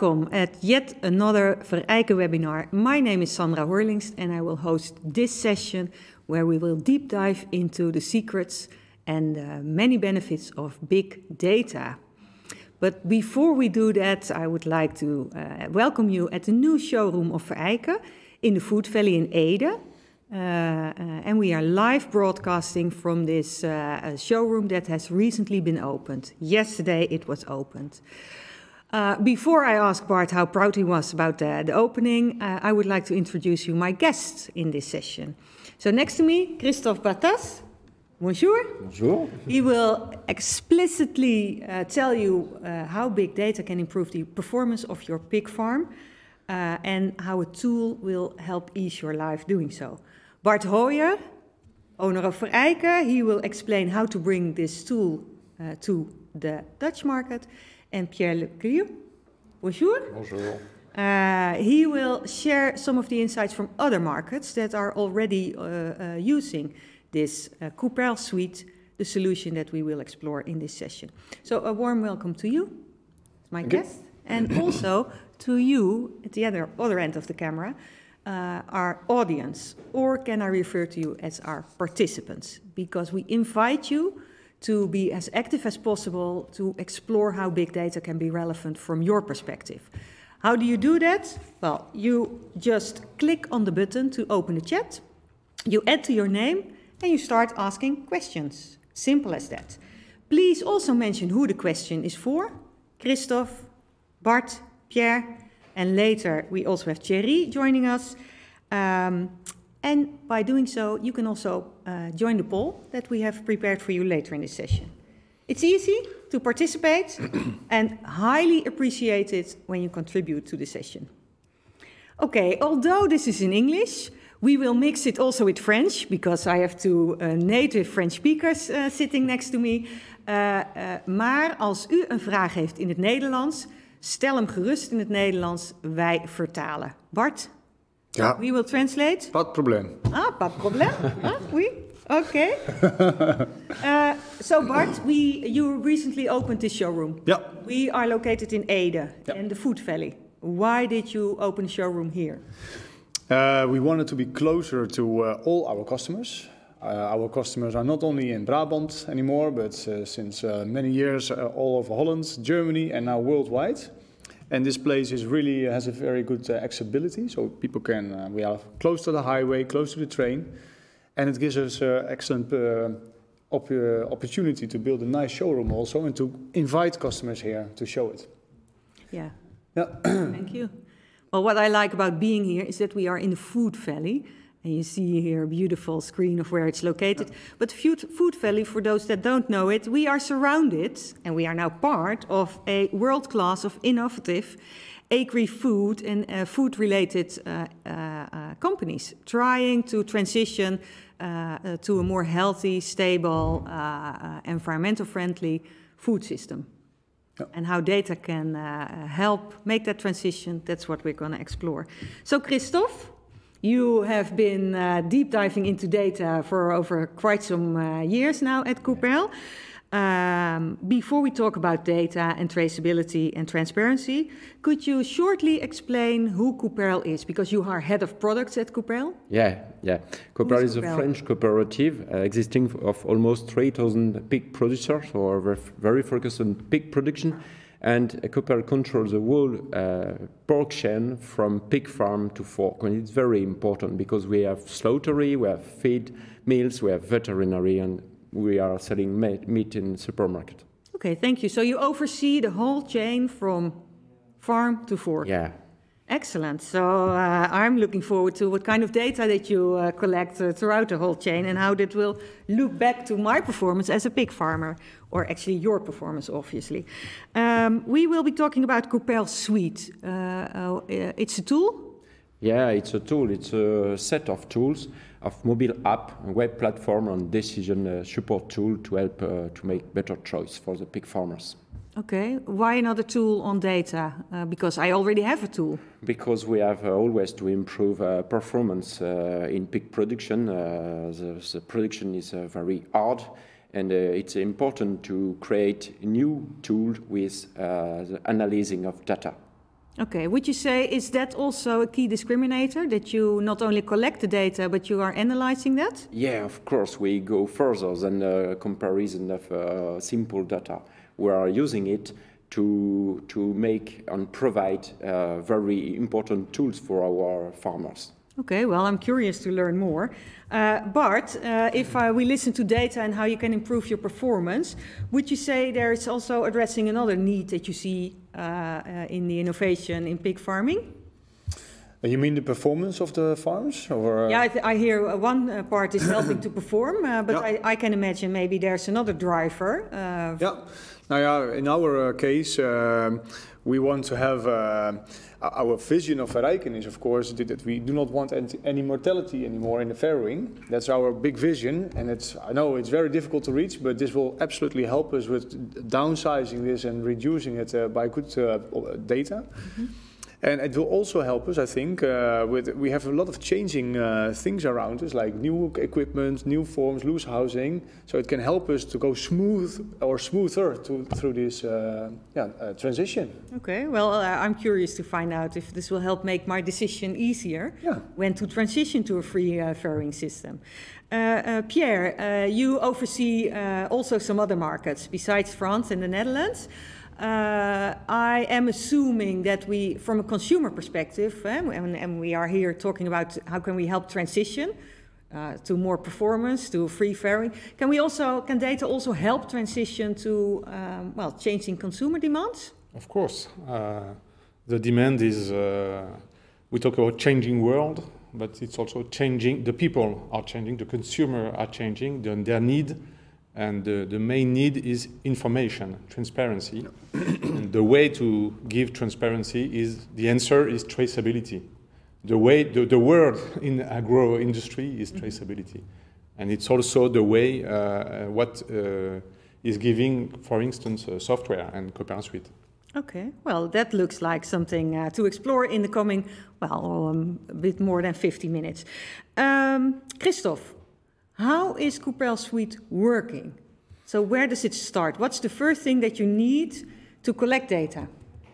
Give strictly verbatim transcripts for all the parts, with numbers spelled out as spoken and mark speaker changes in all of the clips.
Speaker 1: Welcome at yet another Verijken webinar. My name is Sandra Horlingst and I will host this session where we will deep dive into the secrets and uh, many benefits of big data. But before we do that, I would like to uh, welcome you at the new showroom of Verijken in the Food Valley in Ede. Uh, uh, and we are live broadcasting from this uh, showroom that has recently been opened. Yesterday it was opened. Uh, before I ask Bart how proud he was about the, the opening, uh, I would like to introduce you my guests in this session. So next to me, Christophe Battas. Bonjour.
Speaker 2: Bonjour.
Speaker 1: He will explicitly uh, tell you uh, how big data can improve the performance of your pig farm uh, and how a tool will help ease your life doing so. Bart Hooijer, owner of Verijken, he will explain how to bring this tool uh, to the Dutch market. And Pierre Leclier, bonjour.
Speaker 2: Bonjour.
Speaker 1: Uh, he will share some of the insights from other markets that are already uh, uh, using this uh, Cooperl suite, the solution that we will explore in this session. So a warm welcome to you, my
Speaker 2: Thank
Speaker 1: guest,
Speaker 2: you.
Speaker 1: and also to you at the other, other end of the camera, uh, our audience, or can I refer to you as our participants, because we invite you to be as active as possible to explore how big data can be relevant from your perspective. How do you do that? Well, you just click on the button to open the chat, you add to your name, and you start asking questions. Simple as that. Please also mention who the question is for. Christophe, Bart, Pierre, and later we also have Thierry joining us. Um, And by doing so, you can also uh, join the poll that we have prepared for you later in this session. It's easy to participate and highly appreciated when you contribute to the session. Okay, although this is in English, we will mix it also with French, because I have two uh, native French speakers uh, sitting next to me. Uh, uh, maar als u een vraag heeft in het Nederlands, stel hem gerust in het Nederlands, wij vertalen. Bart?
Speaker 2: Ja.
Speaker 1: We will translate.
Speaker 2: Pas de probleem.
Speaker 1: Ah, pas de problème. Ah, oui. Okay. uh, so Bart, we you recently opened this showroom.
Speaker 2: Yeah.
Speaker 1: We are located in Ede,
Speaker 2: Yeah.
Speaker 1: in the Food Valley. Why did you open a showroom here?
Speaker 2: Uh, we wanted to be closer to uh, all our customers. Uh, our customers are not only in Brabant anymore, but uh, since uh, many years uh, all over Holland, Germany, and now worldwide. And this place is really has a very good uh, accessibility, so people can. Uh, we are close to the highway, close to the train, and it gives us uh, excellent uh, op uh, opportunity to build a nice showroom also, and to invite customers here to show it.
Speaker 1: Yeah.
Speaker 2: Yeah.
Speaker 1: Thank you. Well, what I like about being here is that we are in the Food Valley. And you see here a beautiful screen of where it's located. Yeah. But Food, Food Valley, for those that don't know it, we are surrounded, and we are now part of a world class of innovative agri-food and uh, food-related uh, uh, uh, companies trying to transition uh, uh, to a more healthy, stable, uh, uh, environmental-friendly food system. Yeah. And how data can uh, help make that transition, that's what we're going to explore. So, Christophe, you have been uh, deep diving into data for over quite some uh, years now at Cooperl. Um, before we talk about data and traceability and transparency, could you shortly explain who Cooperl is? Because you are head of products at Cooperl.
Speaker 3: Yeah, yeah. Cooperl is Cooperl? a French cooperative uh, existing of almost three thousand pig producers who are very focused on pig production. And Cooperl controls the whole uh, pork chain from pig farm to fork. And it's very important because we have slaughtery, we have feed mills, we have veterinary, and we are selling meat in the supermarket.
Speaker 1: Okay, thank you. So you oversee the whole chain from farm to fork?
Speaker 3: Yeah.
Speaker 1: Excellent. So uh, I'm looking forward to what kind of data that you uh, collect uh, throughout the whole chain and how that will look back to my performance as a pig farmer, or actually your performance, obviously. Um, we will be talking about Cooperl Suite. Uh, uh, it's a tool?
Speaker 3: Yeah, it's a tool. It's a set of tools of mobile app, web platform, and decision uh, support tool to help uh, to make better choice for the pig farmers.
Speaker 1: Okay, why another tool on data? Uh, because I already have a tool.
Speaker 3: Because we have uh, always to improve uh, performance uh, in pig production. Uh, the, the production is uh, very hard, and uh, it's important to create a new tool with uh, the analyzing of data.
Speaker 1: Okay, would you say, is that also a key discriminator, that you not only collect the data, but you are analyzing that?
Speaker 3: Yeah, of course, we go further than a comparison of uh, simple data. We are using it to, to make and provide uh, very important tools for our farmers.
Speaker 1: Okay, well, I'm curious to learn more. Uh, Bart, uh, if uh, we listen to data and how you can improve your performance, would you say there is also addressing another need that you see uh, uh, in the innovation in pig farming?
Speaker 2: You mean the performance of the farms? Or, uh...
Speaker 1: Yeah, I, th I hear uh, one uh, part is helping to perform, uh, but
Speaker 2: yeah.
Speaker 1: I, I can imagine maybe there's another driver. Uh,
Speaker 2: yeah, now, yeah, in our uh, case, uh, we want to have uh, our vision of Verrijken is, of course, that we do not want any mortality anymore in the farrowing. That's our big vision, and it's, I know it's very difficult to reach, but this will absolutely help us with downsizing this and reducing it uh, by good uh, data. Mm-hmm. And it will also help us, I think, uh, with, we have a lot of changing uh, things around us, like new equipment, new forms, loose housing. So it can help us to go smooth or smoother to, through this uh, yeah, uh, transition.
Speaker 1: Okay, well, uh, I'm curious to find out if this will help make my decision easier
Speaker 2: yeah.
Speaker 1: when to transition to a free uh, farrowing system. Uh, uh, Pierre, uh, you oversee uh, also some other markets besides France and the Netherlands. Uh, I am assuming that we, from a consumer perspective, eh, and, and we are here talking about how can we help transition uh, to more performance, to free farrowing. Can we also, can data also help transition to, um, well, changing consumer demands?
Speaker 4: Of course. Uh, the demand is, uh, we talk about changing world, but it's also changing, the people are changing, the consumer are changing, the, their need. And the, the main need is information, transparency. And the way to give transparency is, the answer is traceability. The way, the, the word in agro industry is traceability. And it's also the way, uh, what uh, is giving, for instance, uh, software and Cooper Suite.
Speaker 1: Okay, well, that looks like something uh, to explore in the coming, well, um, a bit more than fifty minutes. Um, Christophe. How is Cooper Suite working? So where does it start? What's the first thing that you need to collect data?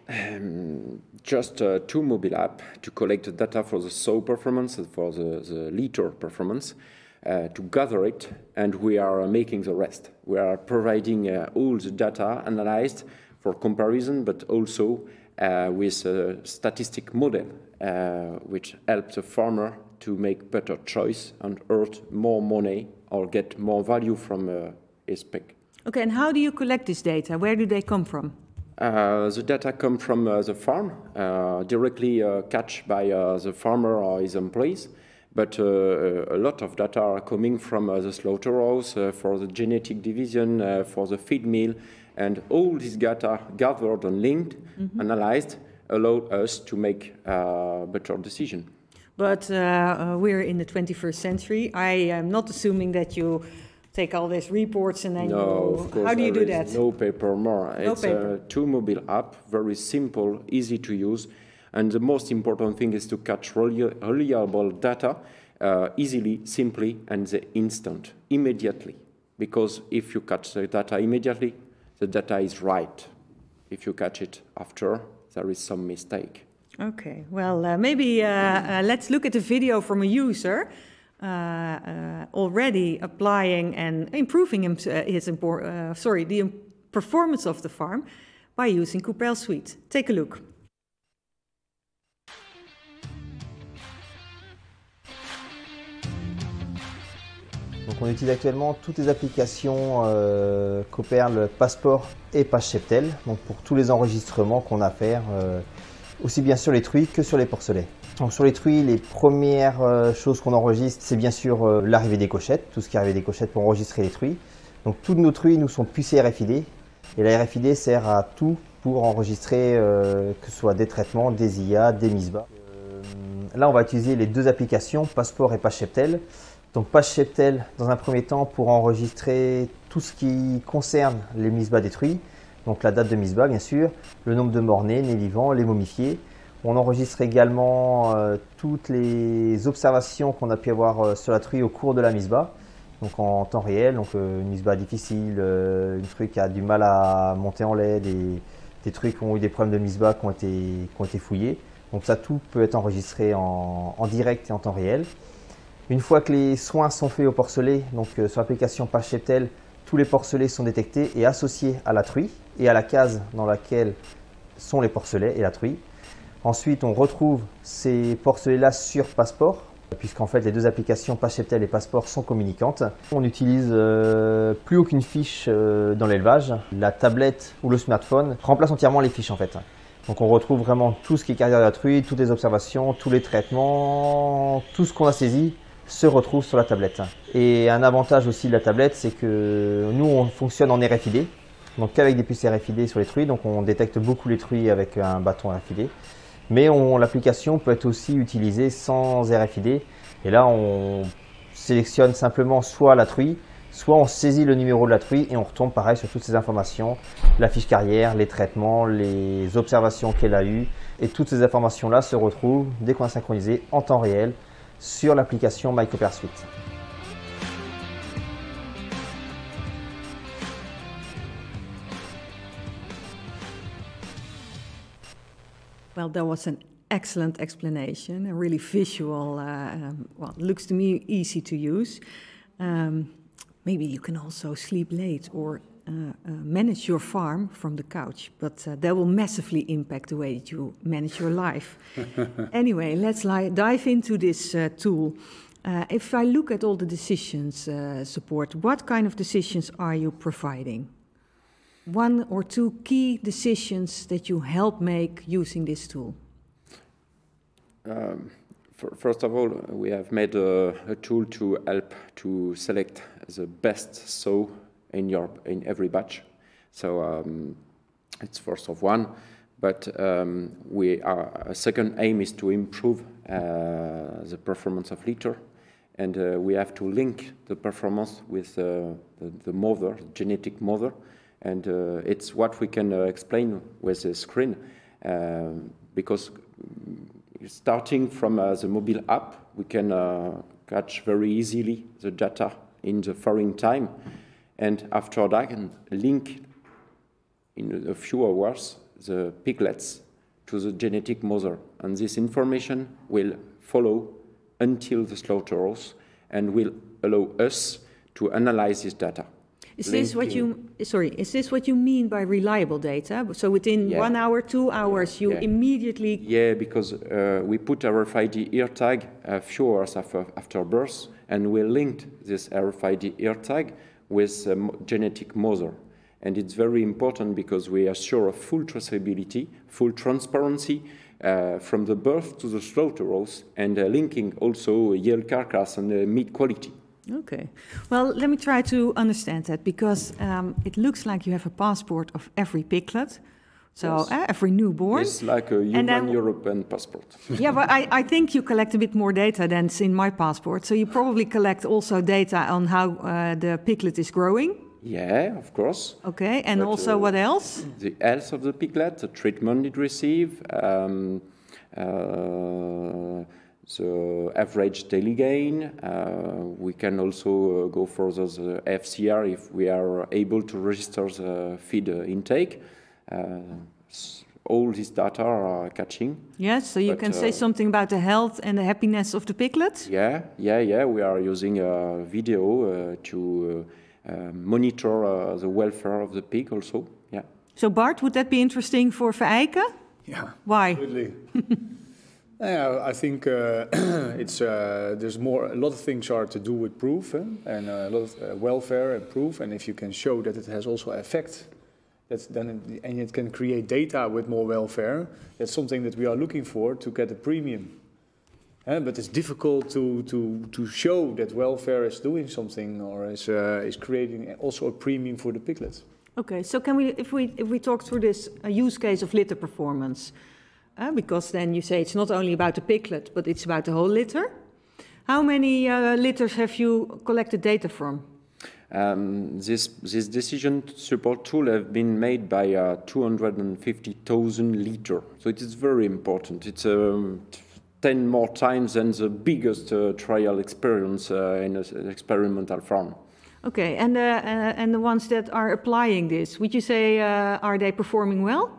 Speaker 3: Um, just a two mobile app to collect the data for the sow performance and for the, the litter performance, uh, to gather it, and we are uh, making the rest. We are providing uh, all the data analyzed for comparison, but also uh, with a statistic model, uh, which helps the farmer to make better choice and earn more money or get more value from uh, his pig.
Speaker 1: Okay, and how do you collect this data? Where do they come from?
Speaker 3: Uh, the data come from uh, the farm, uh, directly uh, catched by uh, the farmer or his employees. But uh, a lot of data are coming from uh, the slaughterhouse, uh, for the genetic division, uh, for the feed mill, and all this data gathered and linked, mm-hmm. analyzed, allow us to make a better decision.
Speaker 1: But uh, uh, we're in the twenty-first century. I am not assuming that you take all these reports and then
Speaker 3: no,
Speaker 1: you...
Speaker 3: Of course,
Speaker 1: how do you do
Speaker 3: that? No paper more.
Speaker 1: No
Speaker 3: it's
Speaker 1: paper.
Speaker 3: a two mobile app, very simple, easy to use. And the most important thing is to catch reliable data uh, easily, simply, and the instant, immediately. Because if you catch the data immediately, the data is right. If you catch it after, there is some mistake.
Speaker 1: Okay, well, uh, maybe uh, uh, let's look at a video from a user uh, uh, already applying and improving him, uh, his uh, sorry, the performance of the farm by using Cooper Suite. Take a look.
Speaker 5: Donc on utilise actuellement toutes les applications euh, Cooperl, Passport et PageCheptel, donc pour tous les enregistrements qu'on a à faire, euh, aussi bien sur les truies que sur les porcelets. Donc sur les truies, les premières euh, choses qu'on enregistre, c'est bien sûr euh, l'arrivée des cochettes, tout ce qui est arrivé des cochettes pour enregistrer les truies. Donc toutes nos truies nous sont pucées R F I D, et la R F I D sert à tout pour enregistrer euh, que ce soit des traitements, des I A, des mises bas. Euh, là on va utiliser les deux applications, Passport et PageCheptel. Donc PageCheptel dans un premier temps pour enregistrer tout ce qui concerne les mises bas détruits, donc la date de mise bas bien sûr, le nombre de morts-nés, nés vivants, les momifiés. On enregistre également euh, toutes les observations qu'on a pu avoir euh, sur la truie au cours de la mise bas, donc en temps réel, donc euh, une mise bas difficile, euh, une truie qui a du mal à monter en lait, des, des truies qui ont eu des problèmes de mise bas qui ont été, qui ont été fouillés. Donc ça, tout peut être enregistré en, en direct et en temps réel. Une fois que les soins sont faits au porcelet, donc euh, sur l'application PassCheptel, tous les porcelets sont détectés et associés à la truie et à la case dans laquelle sont les porcelets et la truie. Ensuite, on retrouve ces porcelets-là sur Passport, puisqu'en fait les deux applications PassCheptel et Passport sont communicantes. On n'utilise euh, plus aucune fiche euh, dans l'élevage. La tablette ou le smartphone remplace entièrement les fiches en fait. Donc on retrouve vraiment tout ce qui est carrière de la truie, toutes les observations, tous les traitements, tout ce qu'on a saisi se retrouve sur la tablette. Et un avantage aussi de la tablette, c'est que nous on fonctionne en R F I D, donc qu'avec des puces R F I D sur les truies, donc on détecte beaucoup les truies avec un bâton R F I D. Mais l'application peut être aussi utilisée sans R F I D. Et là, on sélectionne simplement soit la truie, soit on saisit le numéro de la truie et on retombe pareil sur toutes ces informations, la fiche carrière, les traitements, les observations qu'elle a eues. Et toutes ces informations-là se retrouvent, dès qu'on a synchronisé, en temps réel sur l'application MyCooperSuite.
Speaker 1: Well, that was an excellent explanation, a really visual, uh, um, well, it looks to me easy to use. Um, maybe you can also sleep late or uh, uh, manage your farm from the couch, but uh, that will massively impact the way that you manage your life. Anyway, let's li dive into this uh, tool. Uh, if I look at all the decisions uh, support, what kind of decisions are you providing? One or two key decisions that you help make using this tool?
Speaker 3: Um, for, first of all, we have made a, a tool to help to select the best sow in your in every batch. So um, it's first of one, but um, we are, a second aim is to improve uh, the performance of litter, and uh, we have to link the performance with uh, the, the mother, the genetic mother. And uh, it's what we can uh, explain with the screen, uh, because starting from uh, the mobile app, we can uh, catch very easily the data in the farrowing time, and after that, can link in a few hours the piglets to the genetic mother, and this information will follow until the slaughterhouse and will allow us to analyze this data.
Speaker 1: Is this what you, sorry, is this what you mean by reliable data? So within
Speaker 3: yeah.
Speaker 1: one hour, two hours, you
Speaker 3: yeah.
Speaker 1: immediately...
Speaker 3: Yeah, because uh, we put R F I D ear tag a few hours after, after birth, and we linked this R F I D ear tag with a genetic mother. And it's very important because we assure a full traceability, full transparency uh, from the birth to the slaughterhouse, and uh, linking also yield carcass and uh, meat quality.
Speaker 1: Okay. Well, let me try to understand that, because um, it looks like you have a passport of every piglet, so
Speaker 3: yes.
Speaker 1: uh, every newborn.
Speaker 3: It's like a human then, European passport.
Speaker 1: Yeah, but I, I think you collect a bit more data than in my passport, so you probably collect also data on how uh, the piglet is growing.
Speaker 3: Yeah, of course.
Speaker 1: Okay, and but, also uh, what else?
Speaker 3: The health of the piglet, the treatment it receives, um, uh, the average daily gain. Uh, we can also uh, go further the F C R if we are able to register the feed uh, intake. Uh, all these data are catching.
Speaker 1: Yes, so you but, can uh, say something about the health and the happiness of the piglets?
Speaker 3: Yeah, yeah, yeah. We are using a video uh, to uh, uh, monitor uh, the welfare of the pig also. Yeah.
Speaker 1: So Bart, would that be interesting for Vereike?
Speaker 2: Yeah.
Speaker 1: Why?
Speaker 2: Absolutely. Yeah, I think uh, it's uh, there's more. A lot of things are to do with proof, eh? and a lot of uh, welfare and proof. And if you can show that it has also effect, that's then it, and it can create data with more welfare. That's something that we are looking for to get a premium. Eh? But it's difficult to to to show that welfare is doing something or is uh, is creating also a premium for the piglets.
Speaker 1: Okay, so can we, if we if we talk through this uh, use case of litter performance. Uh, because then you say it's not only about the piglet, but it's about the whole litter. How many uh, litters have you collected data from?
Speaker 3: Um, this, this decision support tool have been made by uh, two hundred fifty thousand liters. So it is very important. It's um, ten more times than the biggest uh, trial experience uh, in an experimental farm.
Speaker 1: Okay, and, uh, uh, and the ones that are applying this, would you say, uh, are they performing well?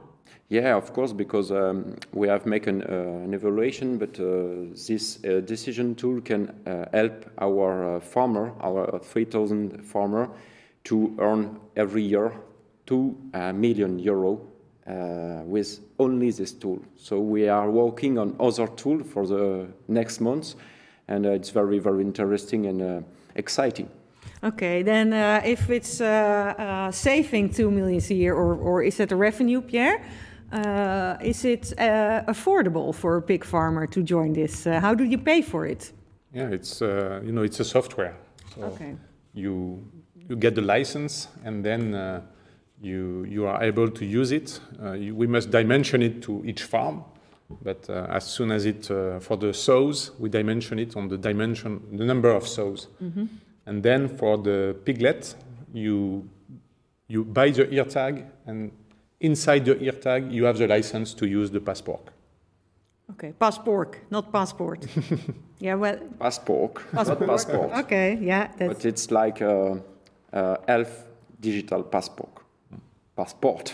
Speaker 3: Yeah, of course, because um, we have made an, uh, an evaluation, but uh, this uh, decision tool can uh, help our uh, farmer, our three thousand farmer, to earn every year two uh, million euro uh, with only this tool. So we are working on other tool for the next months, and uh, it's very, very interesting and uh, exciting.
Speaker 1: Okay, then uh, if it's uh, uh, saving two million a year, or, or is that a revenue, Pierre? Uh, is it uh, affordable for a pig farmer to join this? Uh, how do you pay for it?
Speaker 4: Yeah, it's uh, you know it's a software. So
Speaker 1: okay.
Speaker 4: You you get the license, and then uh, you you are able to use it. Uh, you, we must dimension it to each farm, but uh, as soon as it uh, for the sows, we dimension it on the dimension the number of sows, mm-hmm. and then for the piglet, you you buy the ear tag, and inside the ear tag, you have the license to use the passport.
Speaker 1: Okay, passport, not passport. Yeah, well.
Speaker 3: Passport,
Speaker 1: passport.
Speaker 3: not passport.
Speaker 1: Okay, yeah. That's...
Speaker 3: But it's like a, a elf digital passport. Passport.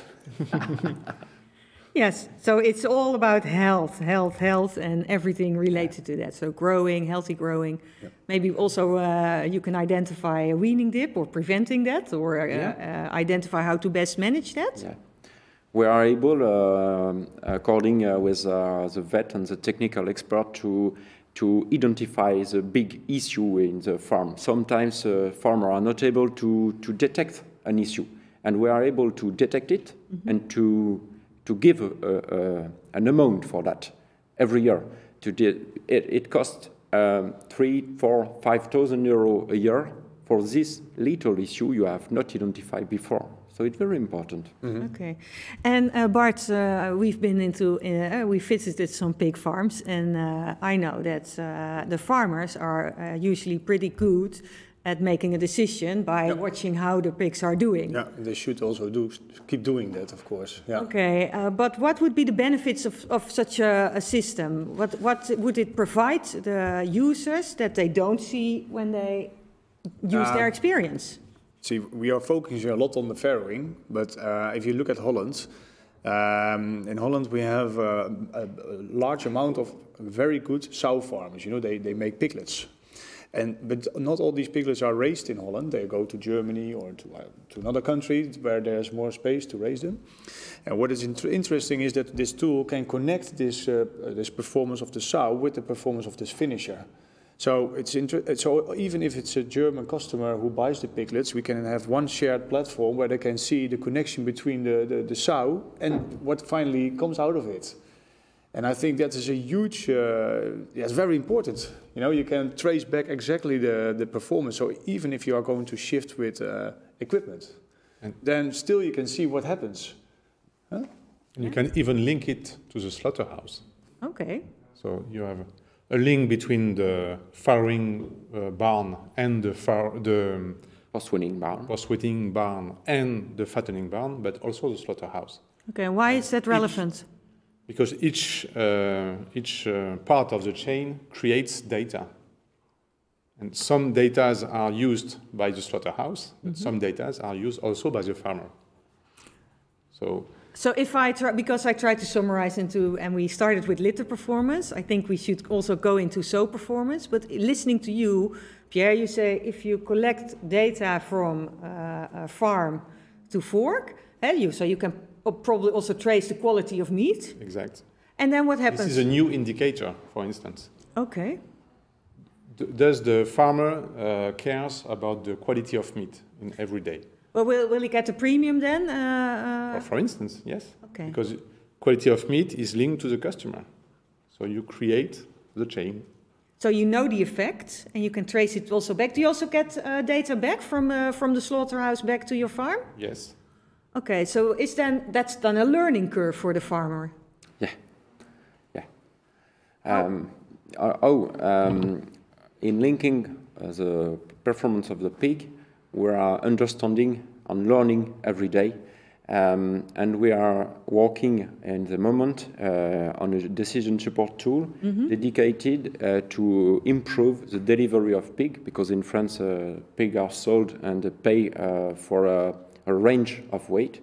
Speaker 1: Yes, so it's all about health, health, health, and everything related to that. So growing, healthy growing. Yep. Maybe also uh, you can identify a weaning dip or preventing that, or uh, yeah. uh, identify how to best manage that.
Speaker 3: Yeah. We are able, uh, according uh, with uh, the vet and the technical expert, to to identify the big issue in the farm. Sometimes uh, farmers are not able to to detect an issue, and we are able to detect it mm-hmm. and to to give a, a, an amount for that every year. To it, it costs um, three, four, five thousand euro a year for this little issue you have not identified before. So it's very important.
Speaker 1: Mm-hmm. Okay, and uh, Bart, uh, we've been into, uh, we visited some pig farms, and uh, I know that uh, the farmers are uh, usually pretty good at making a decision by yep. watching how the pigs are doing.
Speaker 2: Yeah, they should also do keep doing that, of course. Yeah.
Speaker 1: Okay, uh, but what would be the benefits of, of such a, a system? What what would it provide the users that they don't see when they use uh, their experience?
Speaker 2: See, we are focusing a lot on the farrowing, but uh, if you look at Holland, um, in Holland we have uh, a, a large amount of very good sow farmers. You know, they, they make piglets. And, but not all these piglets are raised in Holland. They go to Germany or to, uh, to another country where there's more space to raise them. And what is inter interesting is that this tool can connect this, uh, this performance of the sow with the performance of this finisher. So, it's inter so even if it's a German customer who buys the piglets, we can have one shared platform where they can see the connection between the, the, the sow and what finally comes out of it. And I think that is a huge, uh, yeah, it's very important. You know, you can trace back exactly the, the performance. So even if you are going to shift with uh, equipment, and then still you can see what happens. Huh?
Speaker 4: And you can even link it to the slaughterhouse.
Speaker 1: Okay.
Speaker 4: So you have a link between the farrowing uh, barn and the far the
Speaker 3: post-weaning barn,
Speaker 4: post-weaning barn and the fattening barn, but also the slaughterhouse.
Speaker 1: Okay, why is that relevant?
Speaker 4: Each, because each uh, each uh, part of the chain creates data, and some data are used by the slaughterhouse, but mm-hmm. some data are used also by the farmer. So.
Speaker 1: So if I try, because I tried to summarize into, and we started with litter performance, I think we should also go into sow performance. But listening to you, Pierre, you say if you collect data from uh, a farm to fork, eh, you, so you can probably also trace the quality of meat.
Speaker 4: Exactly.
Speaker 1: And then what happens?
Speaker 4: This is a new indicator, for instance.
Speaker 1: Okay.
Speaker 4: D does the farmer uh, cares about the quality of meat in every day?
Speaker 1: Well, will, will he get a premium then? Uh,
Speaker 4: uh... Well, for instance, yes.
Speaker 1: Okay.
Speaker 4: Because quality of meat is linked to the customer. So you create the chain.
Speaker 1: So you know the effect, and you can trace it also back. Do you also get uh, data back from, uh, from the slaughterhouse back to your farm?
Speaker 4: Yes.
Speaker 1: Okay, so is then, that's then a learning curve for the farmer?
Speaker 3: Yeah. Yeah. Um, oh, oh um, in linking uh, the performance of the pig, we are understanding and learning every day, um, and we are working in the moment uh, on a decision support tool mm-hmm. dedicated uh, to improve the delivery of pig, because in France uh, pigs are sold and pay uh, for a, a range of weight,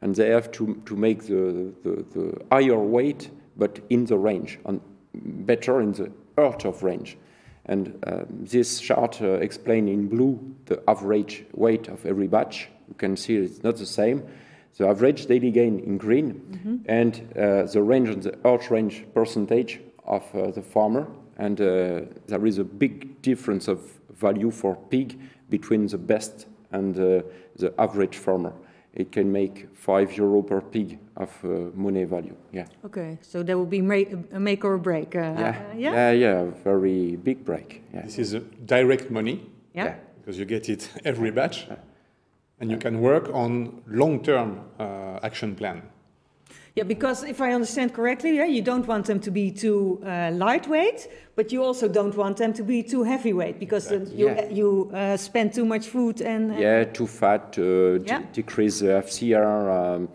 Speaker 3: and they have to, to make the, the, the higher weight, but in the range, and better in the earth of range. And uh, this chart uh, explains in blue the average weight of every batch. You can see it's not the same. The average daily gain in green, mm-hmm. and uh, the range and the earth range percentage of uh, the farmer. And uh, there is a big difference of value for pig between the best and uh, the average farmer. It can make five euro per pig of uh, money value. Yeah.
Speaker 1: Okay, so there will be make, a make or a break. Uh,
Speaker 3: yeah.
Speaker 1: Uh, yeah.
Speaker 3: Yeah, yeah, a very big break. Yeah.
Speaker 4: This is a direct money.
Speaker 1: Yeah.
Speaker 3: Yeah.
Speaker 4: Because you get it every batch, and you can work on long-term uh, action plan.
Speaker 1: Yeah, because if I understand correctly, yeah, you don't want them to be too uh, lightweight, but you also don't want them to be too heavyweight, because then you,
Speaker 3: Yeah.
Speaker 1: you uh, spend too much food and... and
Speaker 3: Yeah, too fat, uh,
Speaker 1: Yeah.
Speaker 3: d- decrease the F C R. Um,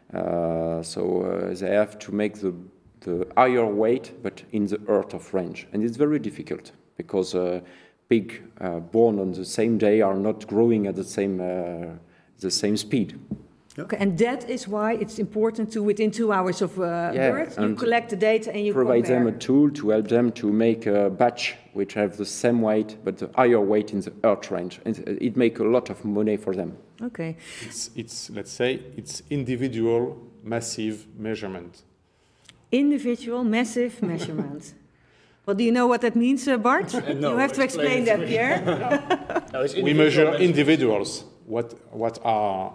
Speaker 3: uh, so uh, they have to make the, the higher weight, but in the earth of range. And it's very difficult, because uh, pig uh, born on the same day are not growing at the same, uh, the same speed.
Speaker 1: Okay, and that is why it's important to, within two hours of uh,
Speaker 3: Yeah,
Speaker 1: birth, you
Speaker 3: and
Speaker 1: collect the data and you
Speaker 3: provide
Speaker 1: compare.
Speaker 3: them a tool to help them to make a batch which have the same weight but the higher weight in the earth range. And it makes a lot of money for them.
Speaker 1: Okay.
Speaker 4: It's, it's, let's say, it's individual massive measurement.
Speaker 1: Individual massive measurement. Well, do you know what that means, uh, Bart?
Speaker 2: no,
Speaker 1: you have to explain,
Speaker 2: explain
Speaker 1: that,
Speaker 2: it.
Speaker 1: Pierre.
Speaker 2: No, it's
Speaker 4: We
Speaker 2: individual
Speaker 4: measure
Speaker 2: measurement.
Speaker 4: individuals. What, what are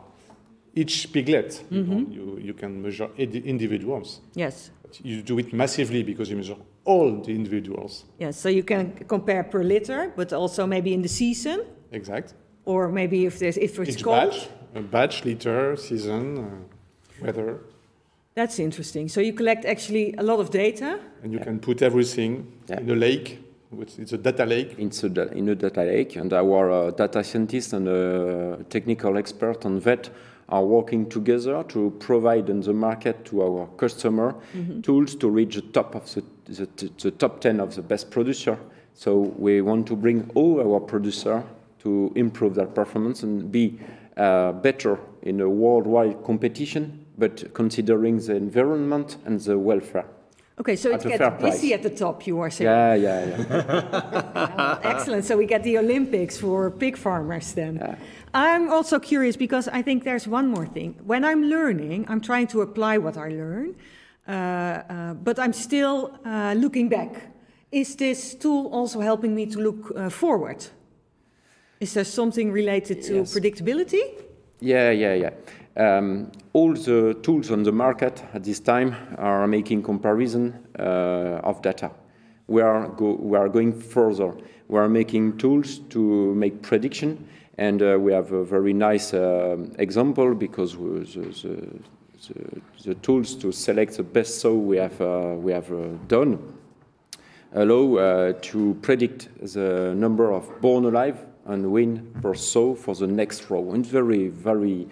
Speaker 4: each piglet? You,
Speaker 1: Mm-hmm.
Speaker 4: know, you, you can measure indi- individuals.
Speaker 1: Yes.
Speaker 4: You do it massively because you measure all the individuals.
Speaker 1: Yes, so you can compare per liter, but also maybe in the season,
Speaker 4: Exact.
Speaker 1: or maybe if there's if it's
Speaker 4: Each
Speaker 1: cold.
Speaker 4: batch, a batch, liter, season, uh, weather,
Speaker 1: That's interesting. So you collect actually a lot of data.
Speaker 4: and you can put everything
Speaker 3: Yeah.
Speaker 4: in a lake. Which it's a data lake.
Speaker 3: It's a, da- in a data lake, and our uh, data scientists and uh, technical expert and vet are working together to provide on the market to our customer mm-hmm. tools to reach the top of the, the, the top ten of the best producer. So we want to bring all our producer to improve their performance and be uh, better in a worldwide competition, but considering the environment and the welfare.
Speaker 1: Okay, so
Speaker 3: At
Speaker 1: it
Speaker 3: a fair
Speaker 1: gets busy
Speaker 3: price.
Speaker 1: at the top, you are saying.
Speaker 3: Yeah, yeah, yeah.
Speaker 1: Excellent. So we get the Olympics for pig farmers then.
Speaker 3: Yeah.
Speaker 1: I'm also curious because I think there's one more thing. When I'm learning, I'm trying to apply what I learn, uh, uh, but I'm still uh, looking back. Is this tool also helping me to look uh, forward? Is there something related to
Speaker 3: Yes.
Speaker 1: predictability?
Speaker 3: Yeah, yeah, yeah. Um, all the tools on the market at this time are making comparison uh, of data. We are, go, we are going further. We are making tools to make prediction, and uh, we have a very nice uh, example because we, the, the, the, the tools to select the best sow we have, uh, we have uh, done allow uh, to predict the number of born alive and win per sow for the next row. And it's very, very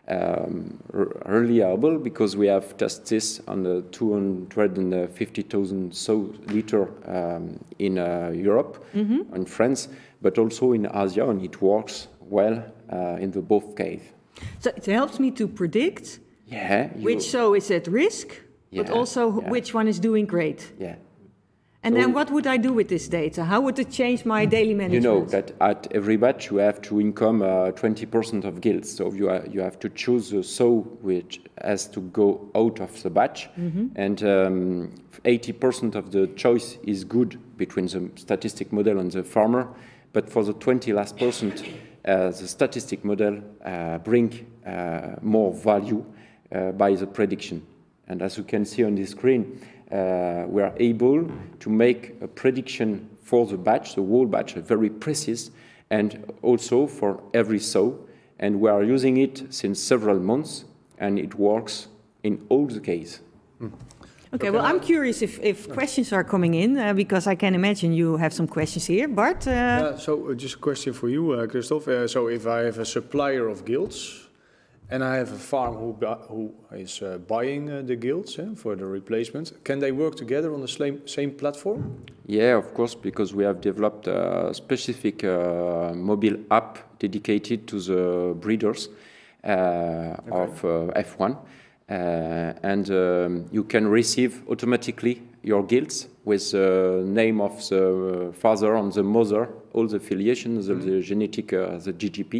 Speaker 3: um, reliable because we have tested this on the two hundred fifty thousand sow liter um, in uh, Europe mm-hmm. and France, but also in Asia, and it works well uh, in the both case.
Speaker 1: So it helps me to predict
Speaker 3: Yeah. You,
Speaker 1: which sow is at risk, but
Speaker 3: Yeah,
Speaker 1: also
Speaker 3: yeah.
Speaker 1: which one is doing great.
Speaker 3: yeah.
Speaker 1: And
Speaker 3: So-
Speaker 1: then what would I do with this data? How would it change my daily management?
Speaker 3: You know that at every batch you have to income uh, twenty percent of yields. So you, are, you have to choose the sow which has to go out of the batch. Mm-hmm. And um, eighty percent of the choice is good between the statistic model and the farmer. But for the twenty last percent, uh, the statistic model uh, bring uh, more value uh, by the prediction. And as you can see on the screen, uh, we are able to make a prediction for the batch, the whole batch, very precise, and also for every sow. And we are using it since several months, and it works in all the cases.
Speaker 2: Mm.
Speaker 1: Okay, well, I'm curious if, if questions are coming in, uh, because I can imagine you have some questions here. Bart? Uh,
Speaker 2: Yeah, so uh, just a question for you, uh, Christophe. Uh, so if I have a supplier of gilts, and I have a farm who, bu- who is uh, buying uh, the gilts eh, for the replacement, can they work together on the same, same platform?
Speaker 3: Yeah, of course, because we have developed a specific uh, mobile app dedicated to the breeders. uh, okay. of uh, F one. Uh, and um, you can receive automatically your guilds with the name of the father and the mother, all the affiliations, mm-hmm. the genetic, uh, the G G P,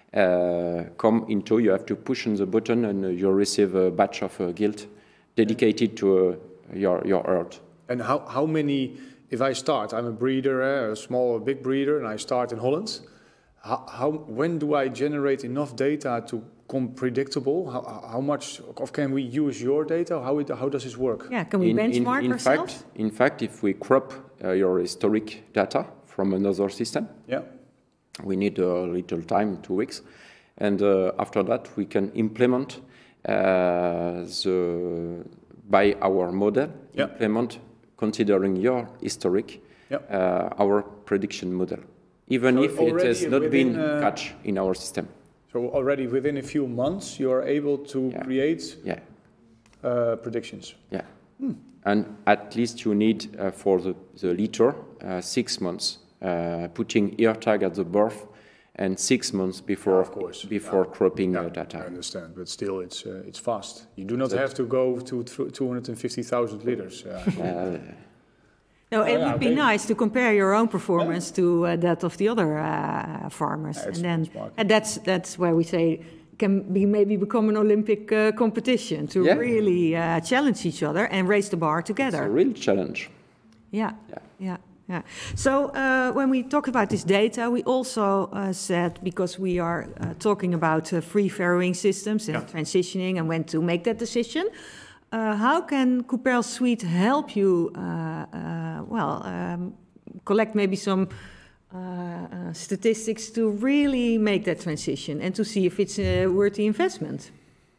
Speaker 3: uh, come into. You have to push on the button and you receive a batch of uh, guild dedicated to uh, your, your herd.
Speaker 2: And how, how many, if I start, I'm a breeder, uh, a small or big breeder, and I start in Holland, how, how, when do I generate enough data to become predictable? How, how much of can we use your data? How, it, how does this work?
Speaker 1: Yeah, can we
Speaker 3: in,
Speaker 1: benchmark
Speaker 3: in, in
Speaker 1: ourselves?
Speaker 3: Fact, in fact, if we crop uh, your historic data from another system,
Speaker 2: yeah.
Speaker 3: we need a little time, two weeks. And uh, after that, we can implement uh, the, by our model, yeah. implement, considering your historic, yeah. uh, our prediction model, even so if it has not within, been uh, catch in our system.
Speaker 2: So already within a few months, you are able to yeah. create
Speaker 3: yeah.
Speaker 2: uh, predictions.
Speaker 3: Yeah, hmm. And at least you need uh, for the, the litter uh, six months, uh, putting ear tag at the birth, and six months before
Speaker 2: yeah, of course.
Speaker 3: before yeah. cropping
Speaker 2: yeah,
Speaker 3: uh, data.
Speaker 2: I understand, but still, it's uh, it's fast. You do not that have to go to two hundred fifty thousand liters. Uh.
Speaker 3: uh,
Speaker 1: No, it oh, yeah, would be okay. nice to compare your own performance yeah. to uh, that of the other uh, farmers, yeah, and then and that's that's where we say can be maybe become an Olympic uh, competition to yeah. really uh, challenge each other and raise the bar together.
Speaker 3: It's a real challenge.
Speaker 1: Yeah, yeah, yeah. yeah. So uh, when we talk about this data, we also uh, said because we are uh, talking about uh, free farrowing systems and yeah. transitioning and when to make that decision. Uh, how can Cooperl Suite help you, uh, uh, well, um, collect maybe some uh, uh, statistics to really make that transition and to see if it's a worthy investment?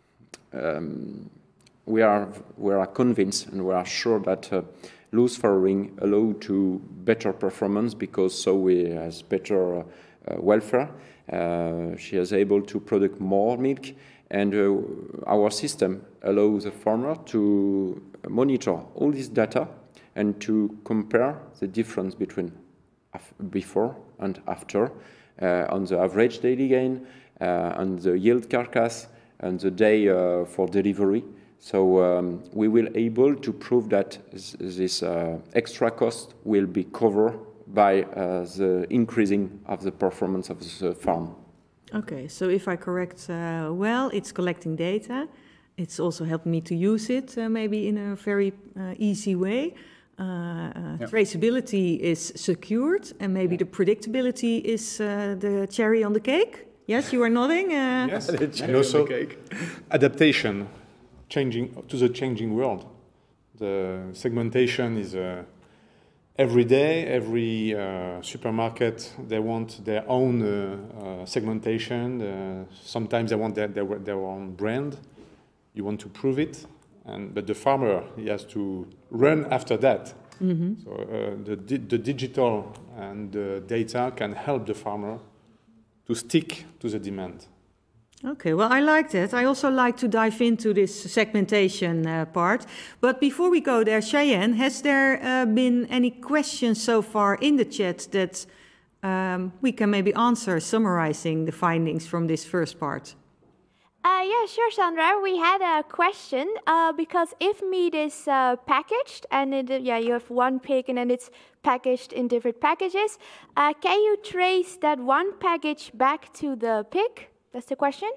Speaker 3: Um, we are we are convinced and we are sure that uh, loose farrowing allows to better performance because so we has better uh, welfare. Uh, she is able to produce more milk. And uh, our system allows the farmer to monitor all this data and to compare the difference between before and after uh, on the average daily gain, uh, on the yield carcass, and the day uh, for delivery. So um, we will able to prove that this uh, extra cost will be covered by uh, the increasing of the performance of the farm.
Speaker 1: Okay, so if I correct uh, well, it's collecting data. It's also helping me to use it uh, maybe in a very uh, easy way. Uh, uh, yep. Traceability is secured, and maybe yeah. the predictability is uh, the cherry on the cake. Yes, you are nodding. Uh,
Speaker 4: yes, and also cake. Adaptation, changing to the changing world. The segmentation is uh, every day, every uh, supermarket, they want their own uh, uh, segmentation. Uh, sometimes they want their, their, their own brand. You want to prove it, and, but the farmer, he has to run after that. Mm-hmm. So uh, the, di the digital and the data can help the farmer to stick to the demand.
Speaker 1: Okay, well, I like that. I also like to dive into this segmentation uh, part. But before we go there, Cheyenne, has there uh, been any questions so far in the chat that um, we can maybe answer, summarizing the findings from this first part?
Speaker 6: Uh, yeah, sure, Sandra. We had a question uh, because if meat is uh, packaged and it, yeah, you have one pig and then it's packaged in different packages, uh, can you trace that one package back to the pig? That's the question.